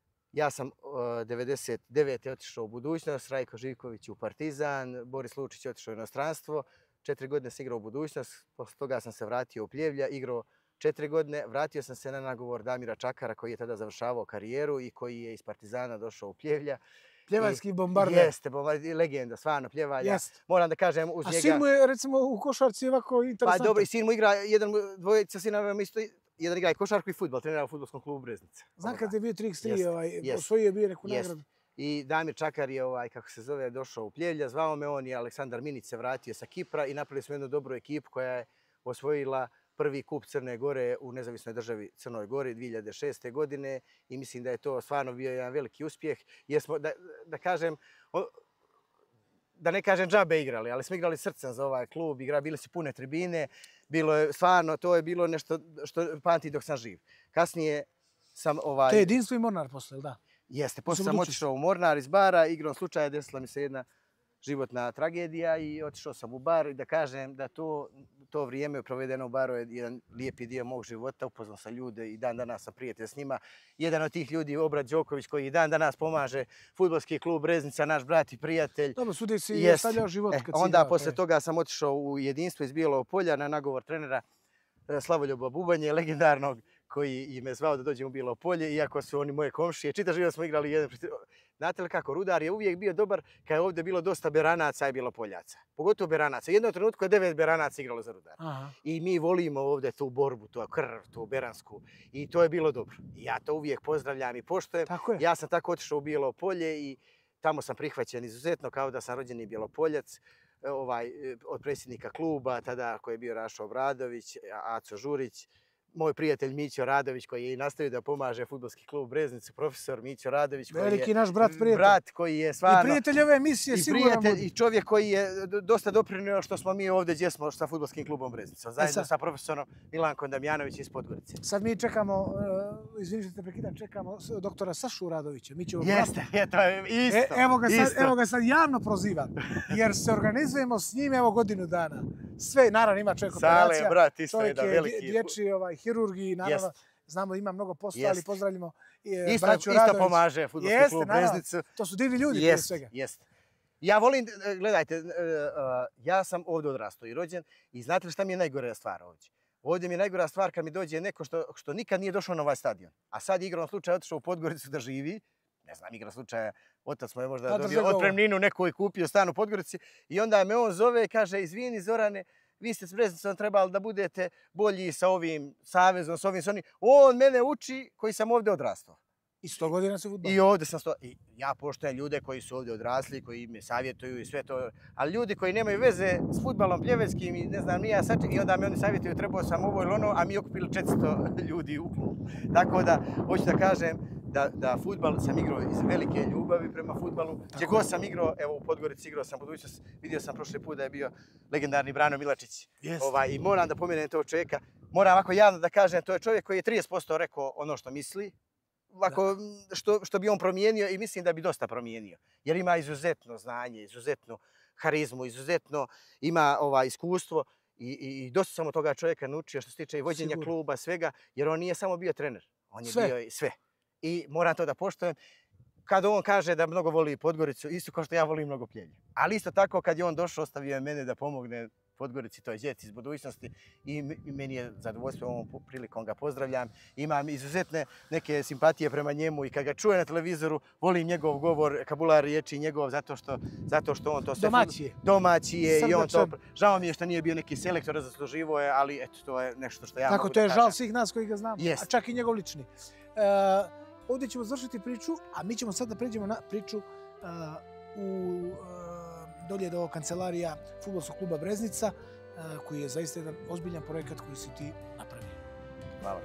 Ja sam uh, devedeset devete otišao u budućnost, Rajko Živković u Partizan, Boris Lučić otišao u inostranstvo. Četiri godine sam igrao u budućnost, posle toga sam se vratio u Pljevlja, igrao četiri godine, vratio sam se na nagovor Damira Čakara koji je tada završavao karijeru i koji je iz Partizana došao u Pljevlja. Pljevaljski bombarder. Jeste, bombarder, legenda, stvarno Pljevalja. Jest. Moram da kažem uz A njega... A sin mu je, recimo, u košarci ovako interesantan. Pa dobro, i sin mu igra, jedan dvojica sinova isto, jedan igra i košarku i fudbal, trenira u fudbalskom klubu Breznica. Znam kad je bio tri iks tri, ovaj, osvojio je bio neku nagradu. I Damir Čakar je, ovaj, kako se zove, došao u Pljevlja, zvao me on i Aleksandar Minić se vratio sa Kipra i napravili smo jednu dobru ekipu koja je osvojila prvi kup Crne Gore u nezavisnoj državi Crnoj Gori dvije hiljade šeste. godine i mislim da je to stvarno bio jedan veliki uspjeh. Jer smo, da, da kažem, da ne kažem džabe igrali, ali smo igrali srcem za ovaj klub, igra, bili su pune tribine, bilo je stvarno, to je bilo nešto što pamti dok sam živ. Kasnije sam ovaj... To je Jedinstvo i Mornar posle, da? Jeste, posle sam otišao u Mornar iz bara, igrom slučaja desila mi se jedna životna tragedija i otišao sam u bar i da kažem da to, to vrijeme provedeno u baru je jedan lijepi dio mog života. Upoznao sam ljude i dan danas sam prijatelj s njima. Jedan od tih ljudi je Obrad Đoković koji i dan danas pomaže fudbalski klub Breznica, naš brat i prijatelj. Dobro, sudi si je stavljao život kad si igrao. Onda posle toga sam otišao u Jedinstvo iz Bijelog Polja na nagovor trenera Slavoljuba Bubanje, legendarnog, koji me zvao da dođem u Bijelo Polje, iako su oni moje komšije. Čitav život smo igrali jedan... Znate li kako, Rudar je uvijek bio dobar kad je ovdje bilo dosta Beranaca i Bjelopoljaca. Pogotovo Beranaca. Jednom trenutku je devet Beranaca igralo za Rudar. Aha. I mi volimo ovdje tu borbu, tu krv, tu beransku. I to je bilo dobro. I ja to uvijek pozdravljam i poštujem. Tako je. Ja sam tako otišao u Bijelo Polje i tamo sam prihvaćen izuzetno kao da sam rođeni Bjelopoljac. Ovaj, od predsjednika kluba, tada koji je bio Rašo Obradović, Aco Žurić, moj prijatelj Mićo Radović koji je i nastavio da pomaže fudbalski klub Breznicu, profesor Mićo Radović koji veliki je naš brat prijatelj. Brat koji je stvarno... I prijatelj ove emisije i sigurno. Prijatelj, I čovjek koji je dosta doprinio što smo mi ovdje gdje smo sa fudbalskim klubom Breznica. Zajedno sad, sa profesorom Milankom Damjanović iz Podgorice. Sad mi čekamo, uh, izvinite te prekidam, čekamo doktora Sašu Radovića. Mićevog Jeste, je, to je isto. E, evo, ga sad, isto. evo ga sad javno prozivam, jer se organizujemo s njim evo godinu dana. Sve, naravno ima čovjek operacija. Sale, brat, isto čovjek jedan veliki. je dječji ovaj, hirurg i naravno Jest. znamo da ima mnogo posla, Jest. ali pozdravljamo e, isto, braću isto Radović. pomaže fudbalski Jeste, klub naravno. Breznicu. To su divni ljudi prije Jest, svega. Jest. Ja volim, gledajte, ja sam ovdje odrastao i rođen i znate li šta mi je najgora stvar ovdje? Ovdje mi je najgora stvar kad mi dođe neko što, što nikad nije došao na ovaj stadion. A sad igrom slučaja otišao u Podgoricu da živi. Ne znam, igrom slučaja, otac mu je možda Pa, dobio otpremninu, neko je kupio stan u Podgorici. I onda me on zove i kaže, izvini Zorane, vi ste s Breznicom trebali da budete bolji sa ovim savezom, sa ovim, sa onim. On mene uči koji sam ovdje odrastao. I sto godina se fudbal. I ovdje sam sto... I ja poštujem ljude koji su ovdje odrasli, koji me savjetuju i sve to. Ali ljudi koji nemaju veze s fudbalom pljevetskim i ne znam, nije saček, i onda mi oni savjetuju, trebao sam ovo ili ono, a mi okupili četiristo ljudi u klubu. Tako da, hoću da kažem da, da fudbal sam igrao iz velike ljubavi prema fudbalu. Gdje god sam igrao, evo u Podgorici igrao sam budućnost, vidio sam prošli put da je bio legendarni Brano Milačić. Yes. Ovaj, I moram da pomenem tog čovjeka. Moram ovako javno da kažem, to je čovjek koji je trideset posto rekao ono što misli. Ovako, što, što bi on promijenio i mislim da bi dosta promijenio. Jer ima izuzetno znanje, izuzetno harizmu, izuzetno ima ovaj, iskustvo i, i, i dosta sam od toga čovjeka naučio što se tiče i vođenja Sigurno. kluba, svega, jer on nije samo bio trener, on je sve. bio i sve. I moram to da poštujem. Kad on kaže da mnogo voli Podgoricu, isto kao što ja volim mnogo Pljelje. Ali isto tako kad je on došao, ostavio je mene da pomogne Podgorici, to je djeci iz budućnosti i meni je zadovoljstvo ovom prilikom ga pozdravljam. Imam izuzetne neke simpatije prema njemu i kad ga čuje na televizoru, volim njegov govor, kabular riječi njegov zato što, zato što on to sve... Domaći je. Domaći je i on to... Žao mi je što nije bio neki selektor, zasluživo je, ali eto, to je nešto što ja tako, mogu to je da žal kažem. svih nas koji ga znamo, Jest. a čak i njegov lični. Uh, ovdje ćemo završiti priču, a mi ćemo sad da pređemo na priču uh, u... Uh, dolje do kancelarija fudbalskog kluba Breznica, koji je zaista jedan ozbiljan projekat koji si ti napravio. Hvala.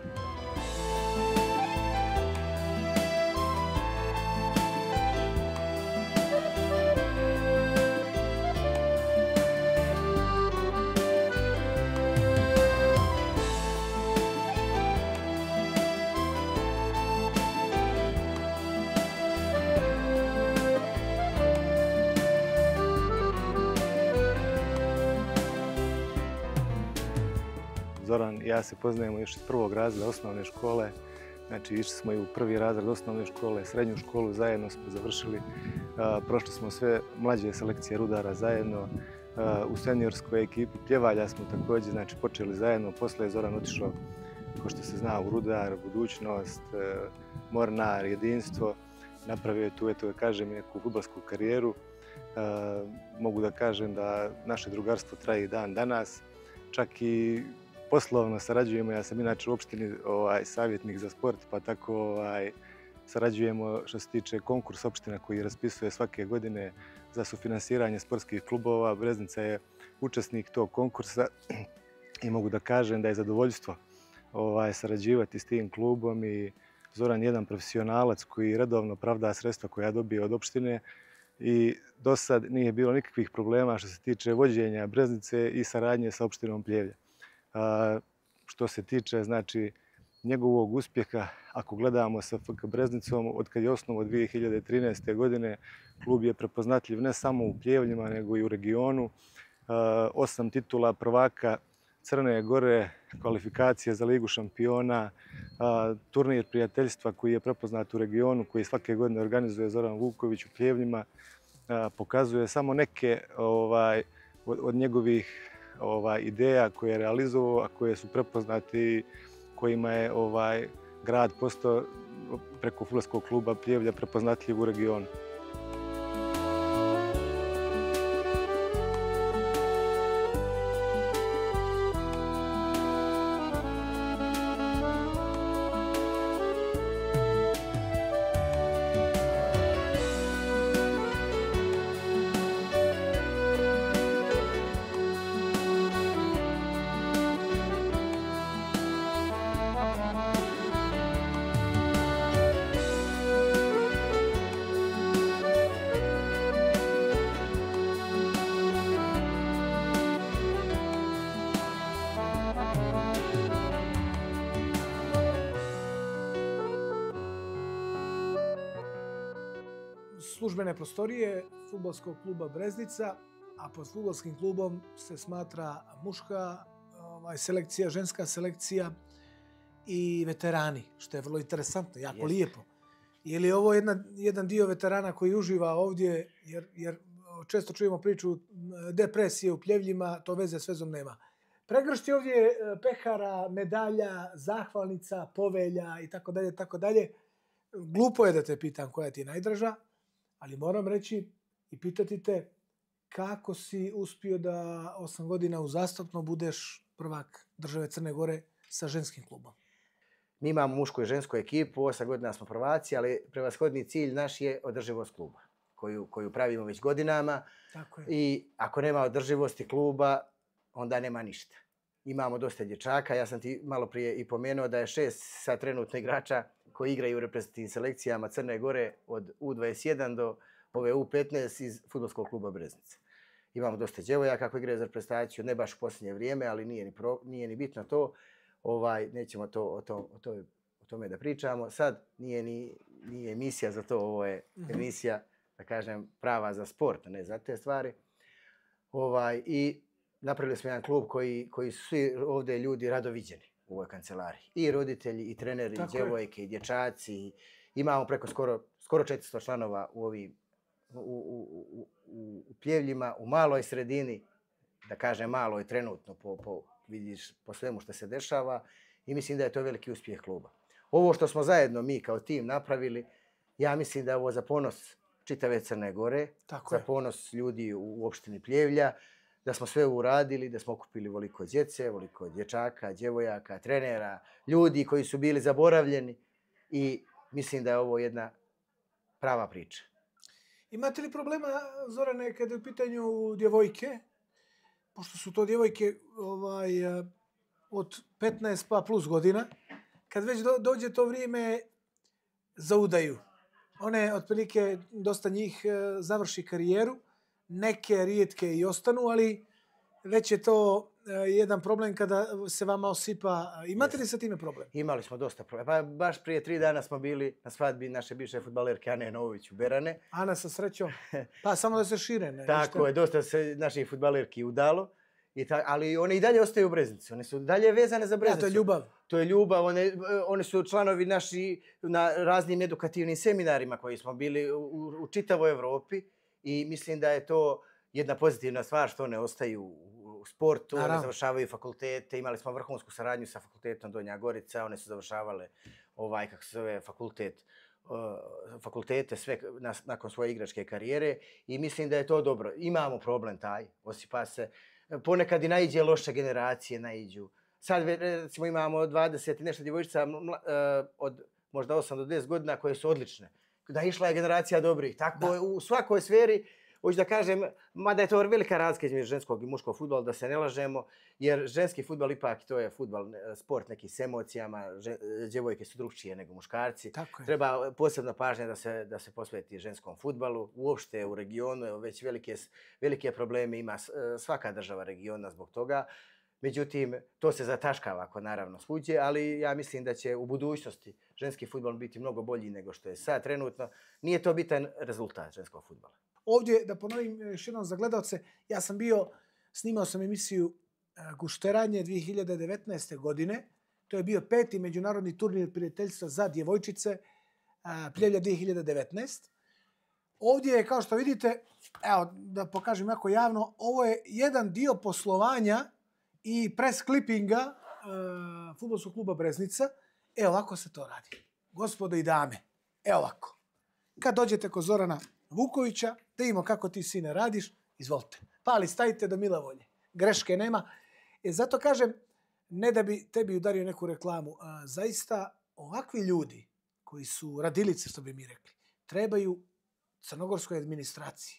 Zoran i ja se poznajemo još iz prvog razreda osnovne škole. Znači, išli smo i u prvi razred osnovne škole, srednju školu zajedno smo završili. Prošli smo sve mlađe selekcije Rudara zajedno. U seniorskoj ekipi pjevalja smo također, znači, počeli zajedno. Posle je Zoran otišao, kao što se zna, u Rudar, budućnost, Mornar, Jedinstvo. Napravio je tu, eto da kažem, neku fudbalsku karijeru. Mogu da kažem da naše drugarstvo traje i dan danas. Čak i poslovno sarađujemo, ja sam inače u opštini ovaj, savjetnik za sport, pa tako ovaj, sarađujemo što se tiče konkurs opština koji raspisuje svake godine za sufinansiranje sportskih klubova. Breznica je učesnik tog konkursa i mogu da kažem da je zadovoljstvo ovaj, sarađivati s tim klubom i Zoran je jedan profesionalac koji redovno pravda sredstva koja dobije od opštine i do sad nije bilo nikakvih problema što se tiče vođenja Breznice i saradnje sa opštinom Pljevlja. A, što se tiče znači, njegovog uspjeha, ako gledamo sa F K Breznicom, od kad je osnovan dvije hiljade trinaeste. godine, klub je prepoznatljiv ne samo u Pljevljima, nego i u regionu. Osam titula prvaka Crne Gore, kvalifikacije za Ligu šampiona, turnir prijateljstva koji je prepoznat u regionu, koji svake godine organizuje Zoran Vuković u Pljevljima, pokazuje samo neke ovaj, od, od njegovih ovaj, ideja koje je realizovao, a koje su prepoznati, kojima je ovaj, grad postao preko fudbalskog kluba Pljevlja prepoznatljiv u regionu. Službene prostorije fudbalskog kluba Breznica, a pod fudbalskim klubom se smatra muška ovaj, selekcija, ženska selekcija i veterani, što je vrlo interesantno, jako Jest. lijepo. Je li ovo jedna, jedan dio veterana koji uživa ovdje, jer, jer često čujemo priču depresije u Pljevljima, to veze s vezom nema. Pregršti ovdje pehara, medalja, zahvalnica, povelja i tako dalje, tako dalje. Glupo je da te pitam koja ti je najdraža, ali moram reći i pitati te kako si uspio da osam godina uzastopno budeš prvak države Crne Gore sa ženskim klubom. Mi imamo mušku i žensku ekipu, osam godina smo prvaci, ali prevashodni cilj naš je održivost kluba, koju, koju pravimo već godinama. Tako je. I ako nema održivosti kluba, onda nema ništa. Imamo dosta dječaka, ja sam ti malo prije i pomenuo da je šest sad trenutno igrača koji igraju u reprezentativnim selekcijama Crne Gore od U dvadeset jedan do ove U petnaest iz fudbalskog kluba Breznica. Imamo dosta djevojaka koji igraju za reprezentaciju, ne baš u posljednje vrijeme, ali nije ni, pro, nije ni bitno to. Ovaj, nećemo to, o, to, o, to, o tome da pričamo. Sad nije ni nije emisija za to, ovo je emisija, da kažem, prava za sport, a ne za te stvari. Ovaj, I napravili smo jedan klub koji, koji su svi ovdje ljudi rado viđeni u ovoj kancelariji. I roditelji, i treneri, i djevojke, i dječaci. Imamo preko skoro, skoro četiristo članova u ovim u, u, u, u, u Pljevljima, u maloj sredini, da kažem maloj trenutno, po, po, vidiš po svemu što se dešava i mislim da je to veliki uspjeh kluba. Ovo što smo zajedno mi kao tim napravili, ja mislim da je ovo za ponos čitave Crne Gore, Tako za je. ponos ljudi u, u opštini Pljevlja, da smo sve uradili, da smo okupili voliko djece, voliko dječaka, djevojaka, trenera, ljudi koji su bili zaboravljeni i mislim da je ovo jedna prava priča. Imate li problema, Zorane, kada je u pitanju djevojke? Pošto su to djevojke ovaj, od petnaest pa plus godina, kad već do, dođe to vrijeme za udaju. One, otprilike, dosta njih završi karijeru, neke rijetke i ostanu, ali već je to jedan problem kada se vama osipa. Imate li sa time problem? Imali smo dosta problema. Pa baš prije tri dana smo bili na svadbi naše bivše fudbalerke Ane Novović u Berane. Ana, sa srećom. Pa samo da se šire. Ne, Tako ništa. je, dosta se naših fudbalerki udalo. I ta, ali one i dalje ostaju u Breznici. One su dalje vezane za Breznicu. Ja, to je ljubav. To je ljubav. One, one su članovi naši na raznim edukativnim seminarima koji smo bili u, u, u čitavoj Evropi. I mislim da je to jedna pozitivna stvar što one ostaju u sportu, Naravno. one završavaju fakultete. Imali smo vrhunsku saradnju sa fakultetom Donja Gorica, one su završavale ovaj, kako se zove, fakultet, uh, fakultete sve nas, nakon svoje igračke karijere i mislim da je to dobro. Imamo problem taj, osipa se. Ponekad i naiđe loše generacije, naiđu. Sad recimo imamo dvadeset i nešto djevojčica uh, od možda osam do deset godina koje su odlične. Da išla je generacija dobrih. Tako da. U svakoj sferi, hoću da kažem, mada je to velika razlika između ženskog i muškog fudbala, da se ne lažemo, jer ženski fudbal ipak to je fudbal, sport neki s emocijama, djevojke su drugčije nego muškarci. Treba posebna pažnja da se, da se posveti ženskom fudbalu. Uopšte u regionu već velike, velike probleme ima svaka država regiona zbog toga. Međutim, to se zataškava ako naravno svuđe, ali ja mislim da će u budućnosti ženski fudbal biti mnogo bolji nego što je sad trenutno. Nije to bitan rezultat ženskog fudbala. Ovdje, da ponovim još jednom za gledalce, ja sam bio, snimao sam emisiju Gušteranje dvije hiljade devetnaeste. godine. To je bio peti međunarodni turnir prijateljstva za djevojčice Pljevlja dvije hiljade devetnaeste. Ovdje je, kao što vidite, evo, da pokažem jako javno, ovo je jedan dio poslovanja i press clippinga uh, fudbalskog kluba Breznica. Evo, ovako se to radi. Gospodo i dame, evo ovako. Kad dođete kod Zorana Vukovića, da vidimo kako ti, sine, radiš, izvolite. Pali, stavite do mila volje. Greške nema. E, zato kažem, ne da bi tebi udario neku reklamu, a, zaista ovakvi ljudi koji su radilice, što bi mi rekli, trebaju crnogorskoj administraciji.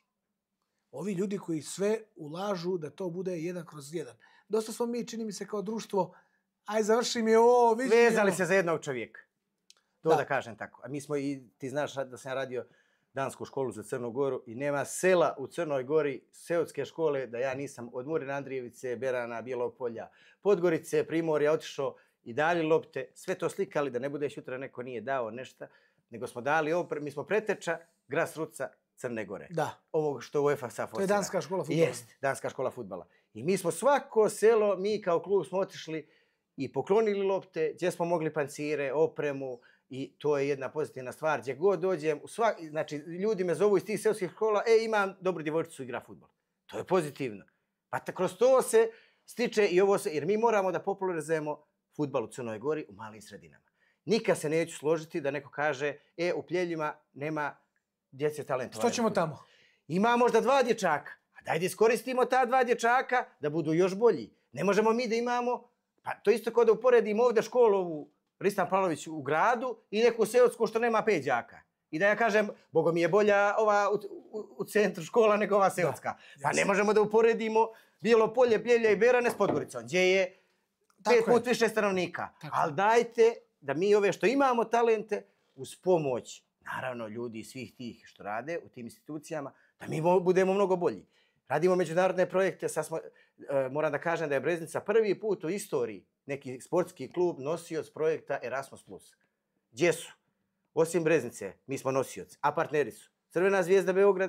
Ovi ljudi koji sve ulažu da to bude jedan kroz jedan. Dosta smo mi, čini mi se, kao društvo, aj završi mi ovo, vidi mi ovo. Vezali se za jednog čovjeka. To Da. da kažem tako. A mi smo i, ti znaš da sam ja radio dansku školu za Crnu Goru i nema sela u Crnoj Gori, seotske škole, da ja nisam od Murina Andrijevice, Berana, Bijelog polja, Podgorice, Primorja otišao i dali lopte, sve to slikali da ne bude jutra neko nije dao nešto, nego smo dali ovo, mi smo preteča grassrootsa Crne Gore. Da. Ovog što UEFA sad forsira. To je danska škola fudbala. Jest, danska škola fudbala. I mi smo svako selo, mi kao klub smo otišli i poklonili lopte, gdje smo mogli pancire, opremu, i to je jedna pozitivna stvar. Gdje god dođem, u svak, znači ljudi me zovu iz tih seoskih škola, e, imam dobru djevojčicu igra fudbal. To je pozitivno. Pa ta, kroz to se stiče i ovo se, jer mi moramo da popularizujemo fudbal u Crnoj Gori u malim sredinama. Nikad se neću složiti da neko kaže, e, u Pljeljima nema djece talentovane. Što ćemo tamo? Ima možda dva dječaka. A daj da iskoristimo ta dva dječaka da budu još bolji. Ne možemo mi da imamo, pa to isto kao da uporedimo ovdje školu ovu Ristan Pavlović u gradu i neku seotsku što nema pet đaka. I da ja kažem, bogo mi je bolja ova u, u, u centru škola nego ova seotska. Da, pa ne možemo da uporedimo Bijelo polje, Pljevlja i Berane s Podgoricom, gdje je pet put više stanovnika. Ali dajte da mi ove što imamo talente uz pomoć, naravno ljudi svih tih što rade u tim institucijama, da mi budemo mnogo bolji. Radimo međunarodne projekte, sad smo, e, moram da kažem da je Breznica prvi put u istoriji neki sportski klub nosioc projekta Erasmus plus. Gdje su? Osim Breznice, mi smo nosioci, a partneri su Crvena zvijezda Beograd,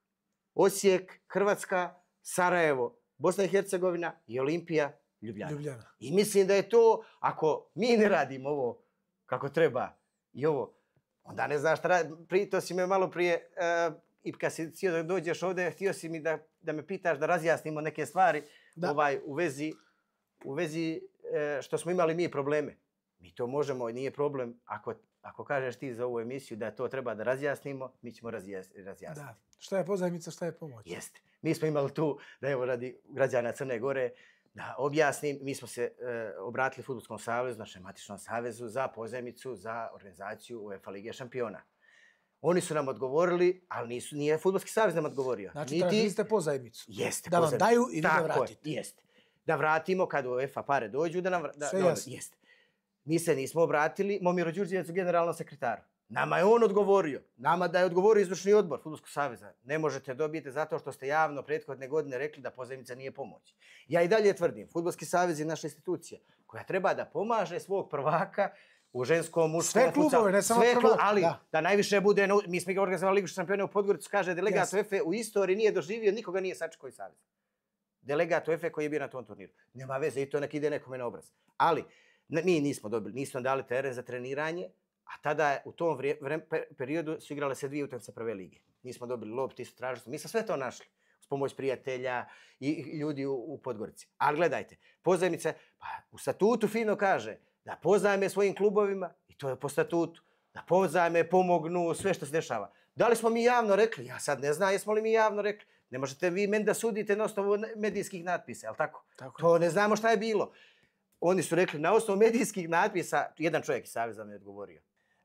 Osijek, Hrvatska, Sarajevo, Bosna i Hercegovina i Olimpija Ljubljana. Ljubljana. I mislim da je to, ako mi ne radimo ovo kako treba i ovo, onda ne znaš šta radi. Pri, to si me malo prije, uh, i kad si cijel da dođeš ovdje, htio si mi da, da me pitaš da razjasnimo neke stvari ovaj, u vezi, u vezi uh, što smo imali mi probleme. Mi to možemo i nije problem. Ako, ako kažeš ti za ovu emisiju da to treba da razjasnimo, mi ćemo razjas, razjasniti. Da. Šta je pozajmica, šta je pomoć? Jeste. Mi smo imali tu, da evo radi građana Crne Gore, da objasnim, mi smo se e, obratili Fudbalskom savezu, našem matičnom savezu, za pozajmicu, za organizaciju UEFA Lige šampiona. Oni su nam odgovorili, ali nisu, nije Fudbalski savez nam odgovorio. Znači, Niti... tražili ste pozajmicu. Jeste, da pozajmicu. vam daju i Tako da vratite. Je, jeste. Da vratimo kad UEFA pare dođu, da nam... Da, sve da, jasno. Jeste. Mi se nismo obratili Momiru Đurđeviću, generalnom sekretaru. Nama je on odgovorio. Nama da je odgovorio izvršni odbor Fudbalskog saveza. Ne možete dobiti zato što ste javno prethodne godine rekli da pozajmica nije pomoć. Ja i dalje tvrdim, Fudbalski savez je naša institucija koja treba da pomaže svog prvaka u ženskom, muškom, sve klubove, ne samo prvaka. Ali da. da najviše bude, mi smo ga organizovali Ligu šampiona u Podgoricu, kaže delegat yes. UEFA u istoriji nije doživio, nikoga nije sačekao iz saveza. Delegat UEFA koji je bio na tom turniru. Nema veze i to nek ide nekome na obraz. Ali mi nismo dobili, nismo dali teren za treniranje, a tada u tom vre, vre, periodu su igrale se dvije utakmice prve lige. Nismo dobili lopti, isto tražili. Mi smo sve to našli. S pomoć prijatelja i ljudi u, u Podgorici. Ali gledajte, pozajmice, pa u statutu fino kaže da pozajme svojim klubovima, i to je po statutu, da pozajme, pomognu, sve što se dešava. Da li smo mi javno rekli? Ja sad ne znam jesmo li mi javno rekli. Ne možete vi meni da sudite na osnovu medijskih natpisa, jel tako? Tako to ne znamo šta je bilo. Oni su rekli na osnovu medijskih natpisa, jedan čovjek iz saveza mi je odgovorio.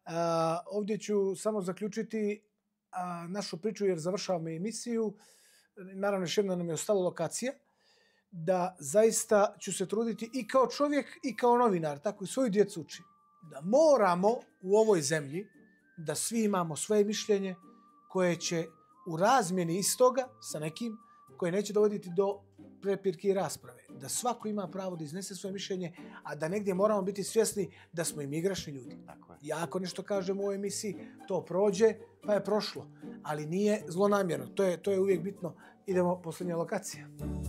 A, ovdje ću samo zaključiti a, našu priču jer završavamo emisiju. Naravno, još jedna nam je ostala lokacija. Da zaista ću se truditi i kao čovjek i kao novinar, tako i svoju djecu učim. Da moramo u ovoj zemlji da svi imamo svoje mišljenje koje će u razmjeni istoga sa nekim koje neće dovoditi do prepirke i rasprave. Da svako ima pravo da iznese svoje mišljenje, a da negdje moramo biti svjesni da smo i mi grešni ljudi. Tako je. Ja ako nešto kažem u ovoj emisiji, to prođe, pa je prošlo. Ali nije zlonamjerno. To je, to je uvijek bitno. Idemo, posljednja lokacija.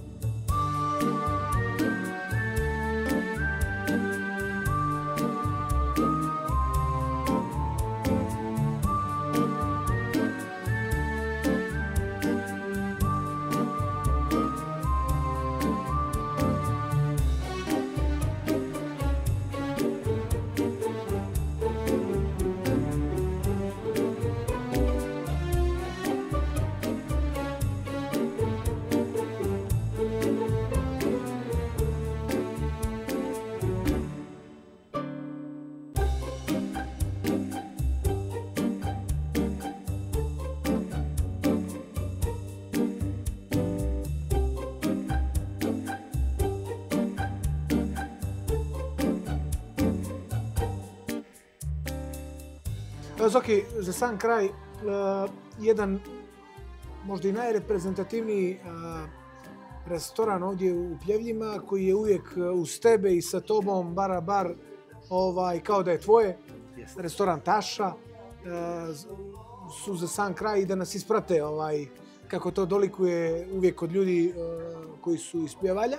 Zoki, za sam kraj, uh, jedan možda i najreprezentativniji uh, restoran ovdje u Pljevljima koji je uvijek uz tebe i sa tobom bar a bar ovaj, kao da je tvoje. Yes. Restoran Taša uh, su za sam kraj i da nas isprate ovaj, kako to dolikuje uvijek kod ljudi uh, koji su iz Pljevalja.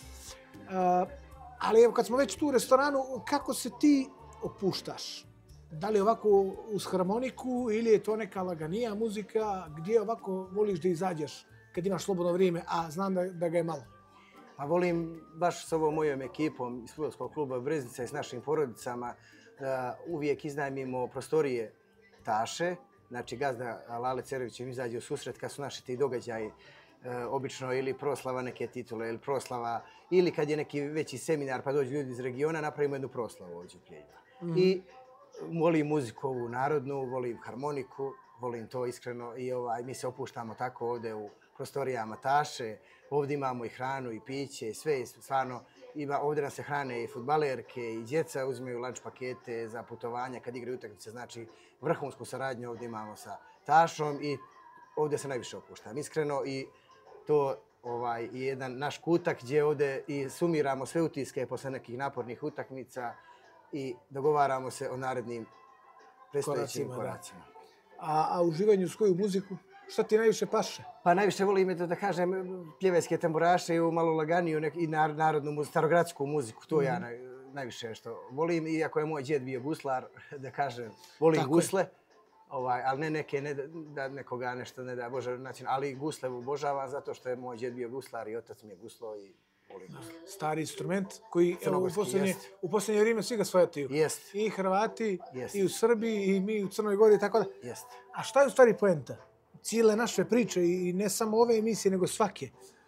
Uh, ali evo kad smo već tu u restoranu, kako se ti opuštaš? Da li ovako uz harmoniku ili je to neka laganija muzika, gdje ovako voliš da izađeš kad imaš slobodno vrijeme, a znam da, da ga je malo? Pa volim baš s ovom mojom ekipom iz Fudbalskog kluba Breznica i s našim porodicama da uvijek iznajmimo prostorije Taše. Znači gazda Lale Cerović im izađe u susret kad su naši ti događaji, e, obično ili proslava neke titule ili proslava, ili kad je neki veći seminar pa dođu ljudi iz regiona, napravimo jednu proslavu ovdje u Pljevljima. Mm. I volim muziku ovu narodnu, volim harmoniku, volim to iskreno i ovaj, mi se opuštamo tako ovdje u prostorijama Taše. Ovdje imamo i hranu i piće i sve, stvarno ima, ovdje nam se hrane i fudbalerke i djeca uzimaju lunch pakete za putovanja kad igraju utakmice, znači vrhunsku saradnju ovdje imamo sa Tašom i ovdje se najviše opuštam iskreno i to ovaj, je jedan naš kutak gdje ovdje i sumiramo sve utiske posle nekih napornih utakmica i dogovaramo se o narednim predstojećim koracima. koracima. A, a uživanju s koju muziku? Šta ti najviše paše? Pa najviše volim je to da kažem pljevajske tamburaše i u malo laganiju nek, i narodnu muziku, starogradsku muziku. To mm. ja naj, najviše što volim. Iako je moj djed bio guslar, da kažem, volim Tako gusle. Je. Ovaj, ali ne neke, ne da, da nekoga nešto ne da Bože, znači, ali gusle obožavam zato što je moj djed bio guslar i otac mi je guslo i volim gusle. Stari instrument koji evo, u, posljednje, u posljednje vrijeme svi ga shvataju. Jest. I Hrvati, jest. I u Srbiji, i mi u Crnoj Gori, tako da. Jest. A šta je u stvari poenta? Cijele naše priče i ne samo ove emisije, nego svake.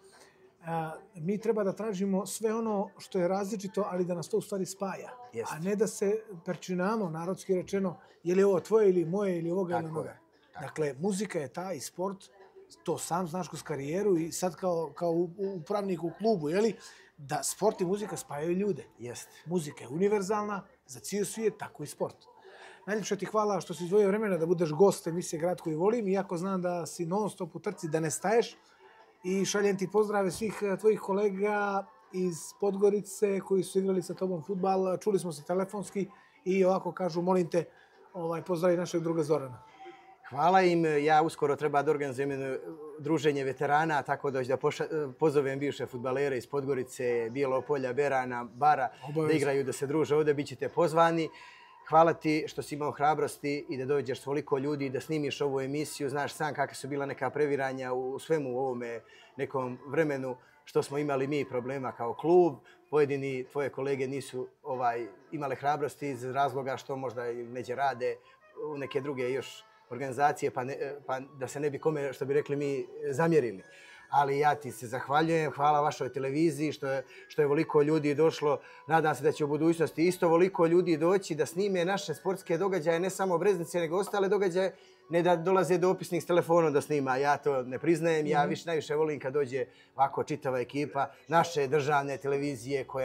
A, mi treba da tražimo sve ono što je različito, ali da nas to u stvari spaja. Jest. A ne da se perčinamo, narodski rečeno, je li ovo tvoje ili moje ili ovoga ili onoga. Dakle, muzika je ta i sport, to sam znaš kroz karijeru i sad kao, kao upravnik u klubu, je li? Da sport i muzika spajaju ljude. Jest. Muzika je univerzalna za cijel svijet, tako i sport. Najljepše ti hvala što si izdvojio vremena da budeš gost emisije Grad koji volim, iako znam da si non stop u trci, da ne staješ. I šaljem ti pozdrave svih tvojih kolega iz Podgorice koji su igrali sa tobom fudbal. Čuli smo se telefonski i ovako kažu, molim te, ovaj, pozdravi našeg druga Zorana. Hvala im. Ja uskoro treba da organizujem jedno druženje veterana, tako da ću da poša, pozovem bivše fudbalere iz Podgorice, Bijelopolja, Berana, Bara, Obavezno. Da igraju, da se druže ovdje, bit ćete pozvani. Hvala ti što si imao hrabrosti i da dođeš toliko ljudi i da snimiš ovu emisiju. Znaš sam kakve su bila neka previranja u svemu u ovome nekom vremenu što smo imali mi problema kao klub. Pojedini tvoje kolege nisu ovaj, imale hrabrosti iz razloga što možda neđe rade u neke druge još organizacije, pa, ne, pa da se ne bi kome, što bi rekli mi, zamjerili. Ali ja ti se zahvaljujem, hvala vašoj televiziji što je, što je voliko ljudi došlo. Nadam se da će u budućnosti isto voliko ljudi doći da snime naše sportske događaje, ne samo Breznice, nego ostale događaje, ne da dolaze do opisnih s telefonom da snima. Ja to ne priznajem, ja više, najviše volim kad dođe ovako čitava ekipa naše državne televizije koja je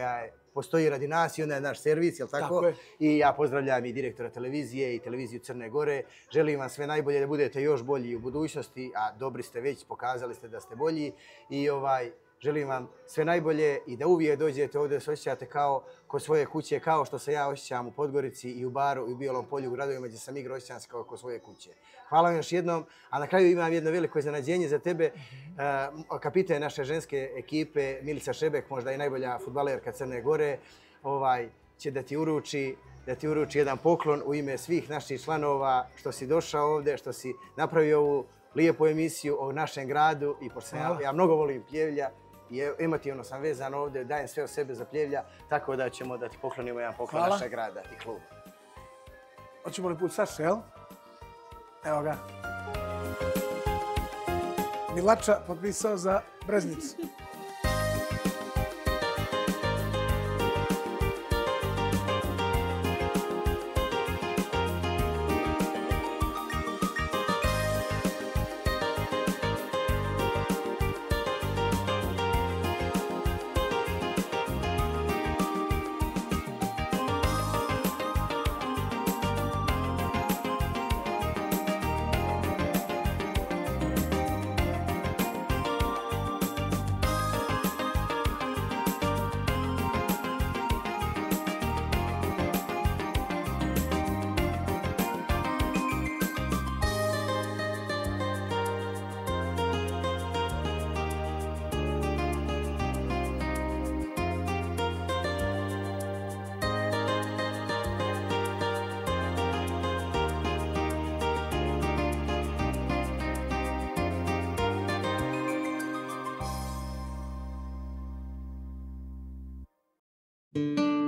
postoji radi nas i onda je naš servis, jel tako? Tako je. I ja pozdravljam i direktora televizije i televiziju Crne Gore. Želim vam sve najbolje da budete još bolji u budućnosti, a dobri ste već, pokazali ste da ste bolji. I ovaj, želim vam sve najbolje i da uvijek dođete ovdje da se osjećate kao kod svoje kuće, kao što se ja osjećam u Podgorici i u Baru i u Bijelom Polju, u gradovima gdje sam igrao, osjećam se kao kod svoje kuće. Hvala vam još jednom, a na kraju imam jedno veliko iznenađenje za tebe. Uh, kapiten naše ženske ekipe, Milica Šebek, možda i najbolja fudbalerka Crne Gore, ovaj, će da ti uruči da ti uruči jedan poklon u ime svih naših članova što si došao ovdje, što si napravio ovu lijepu emisiju o našem gradu i pošto ja, ja mnogo volim Pljevlja i emotivno sam vezan ovdje, dajem sve od sebe za Pljevlja, tako da ćemo da ti poklonimo jedan poklon Hvala. našeg grada i kluba. Hoćemo li put Saše, jel? Evo ga. Milača potpisao za Breznicu. Thank you.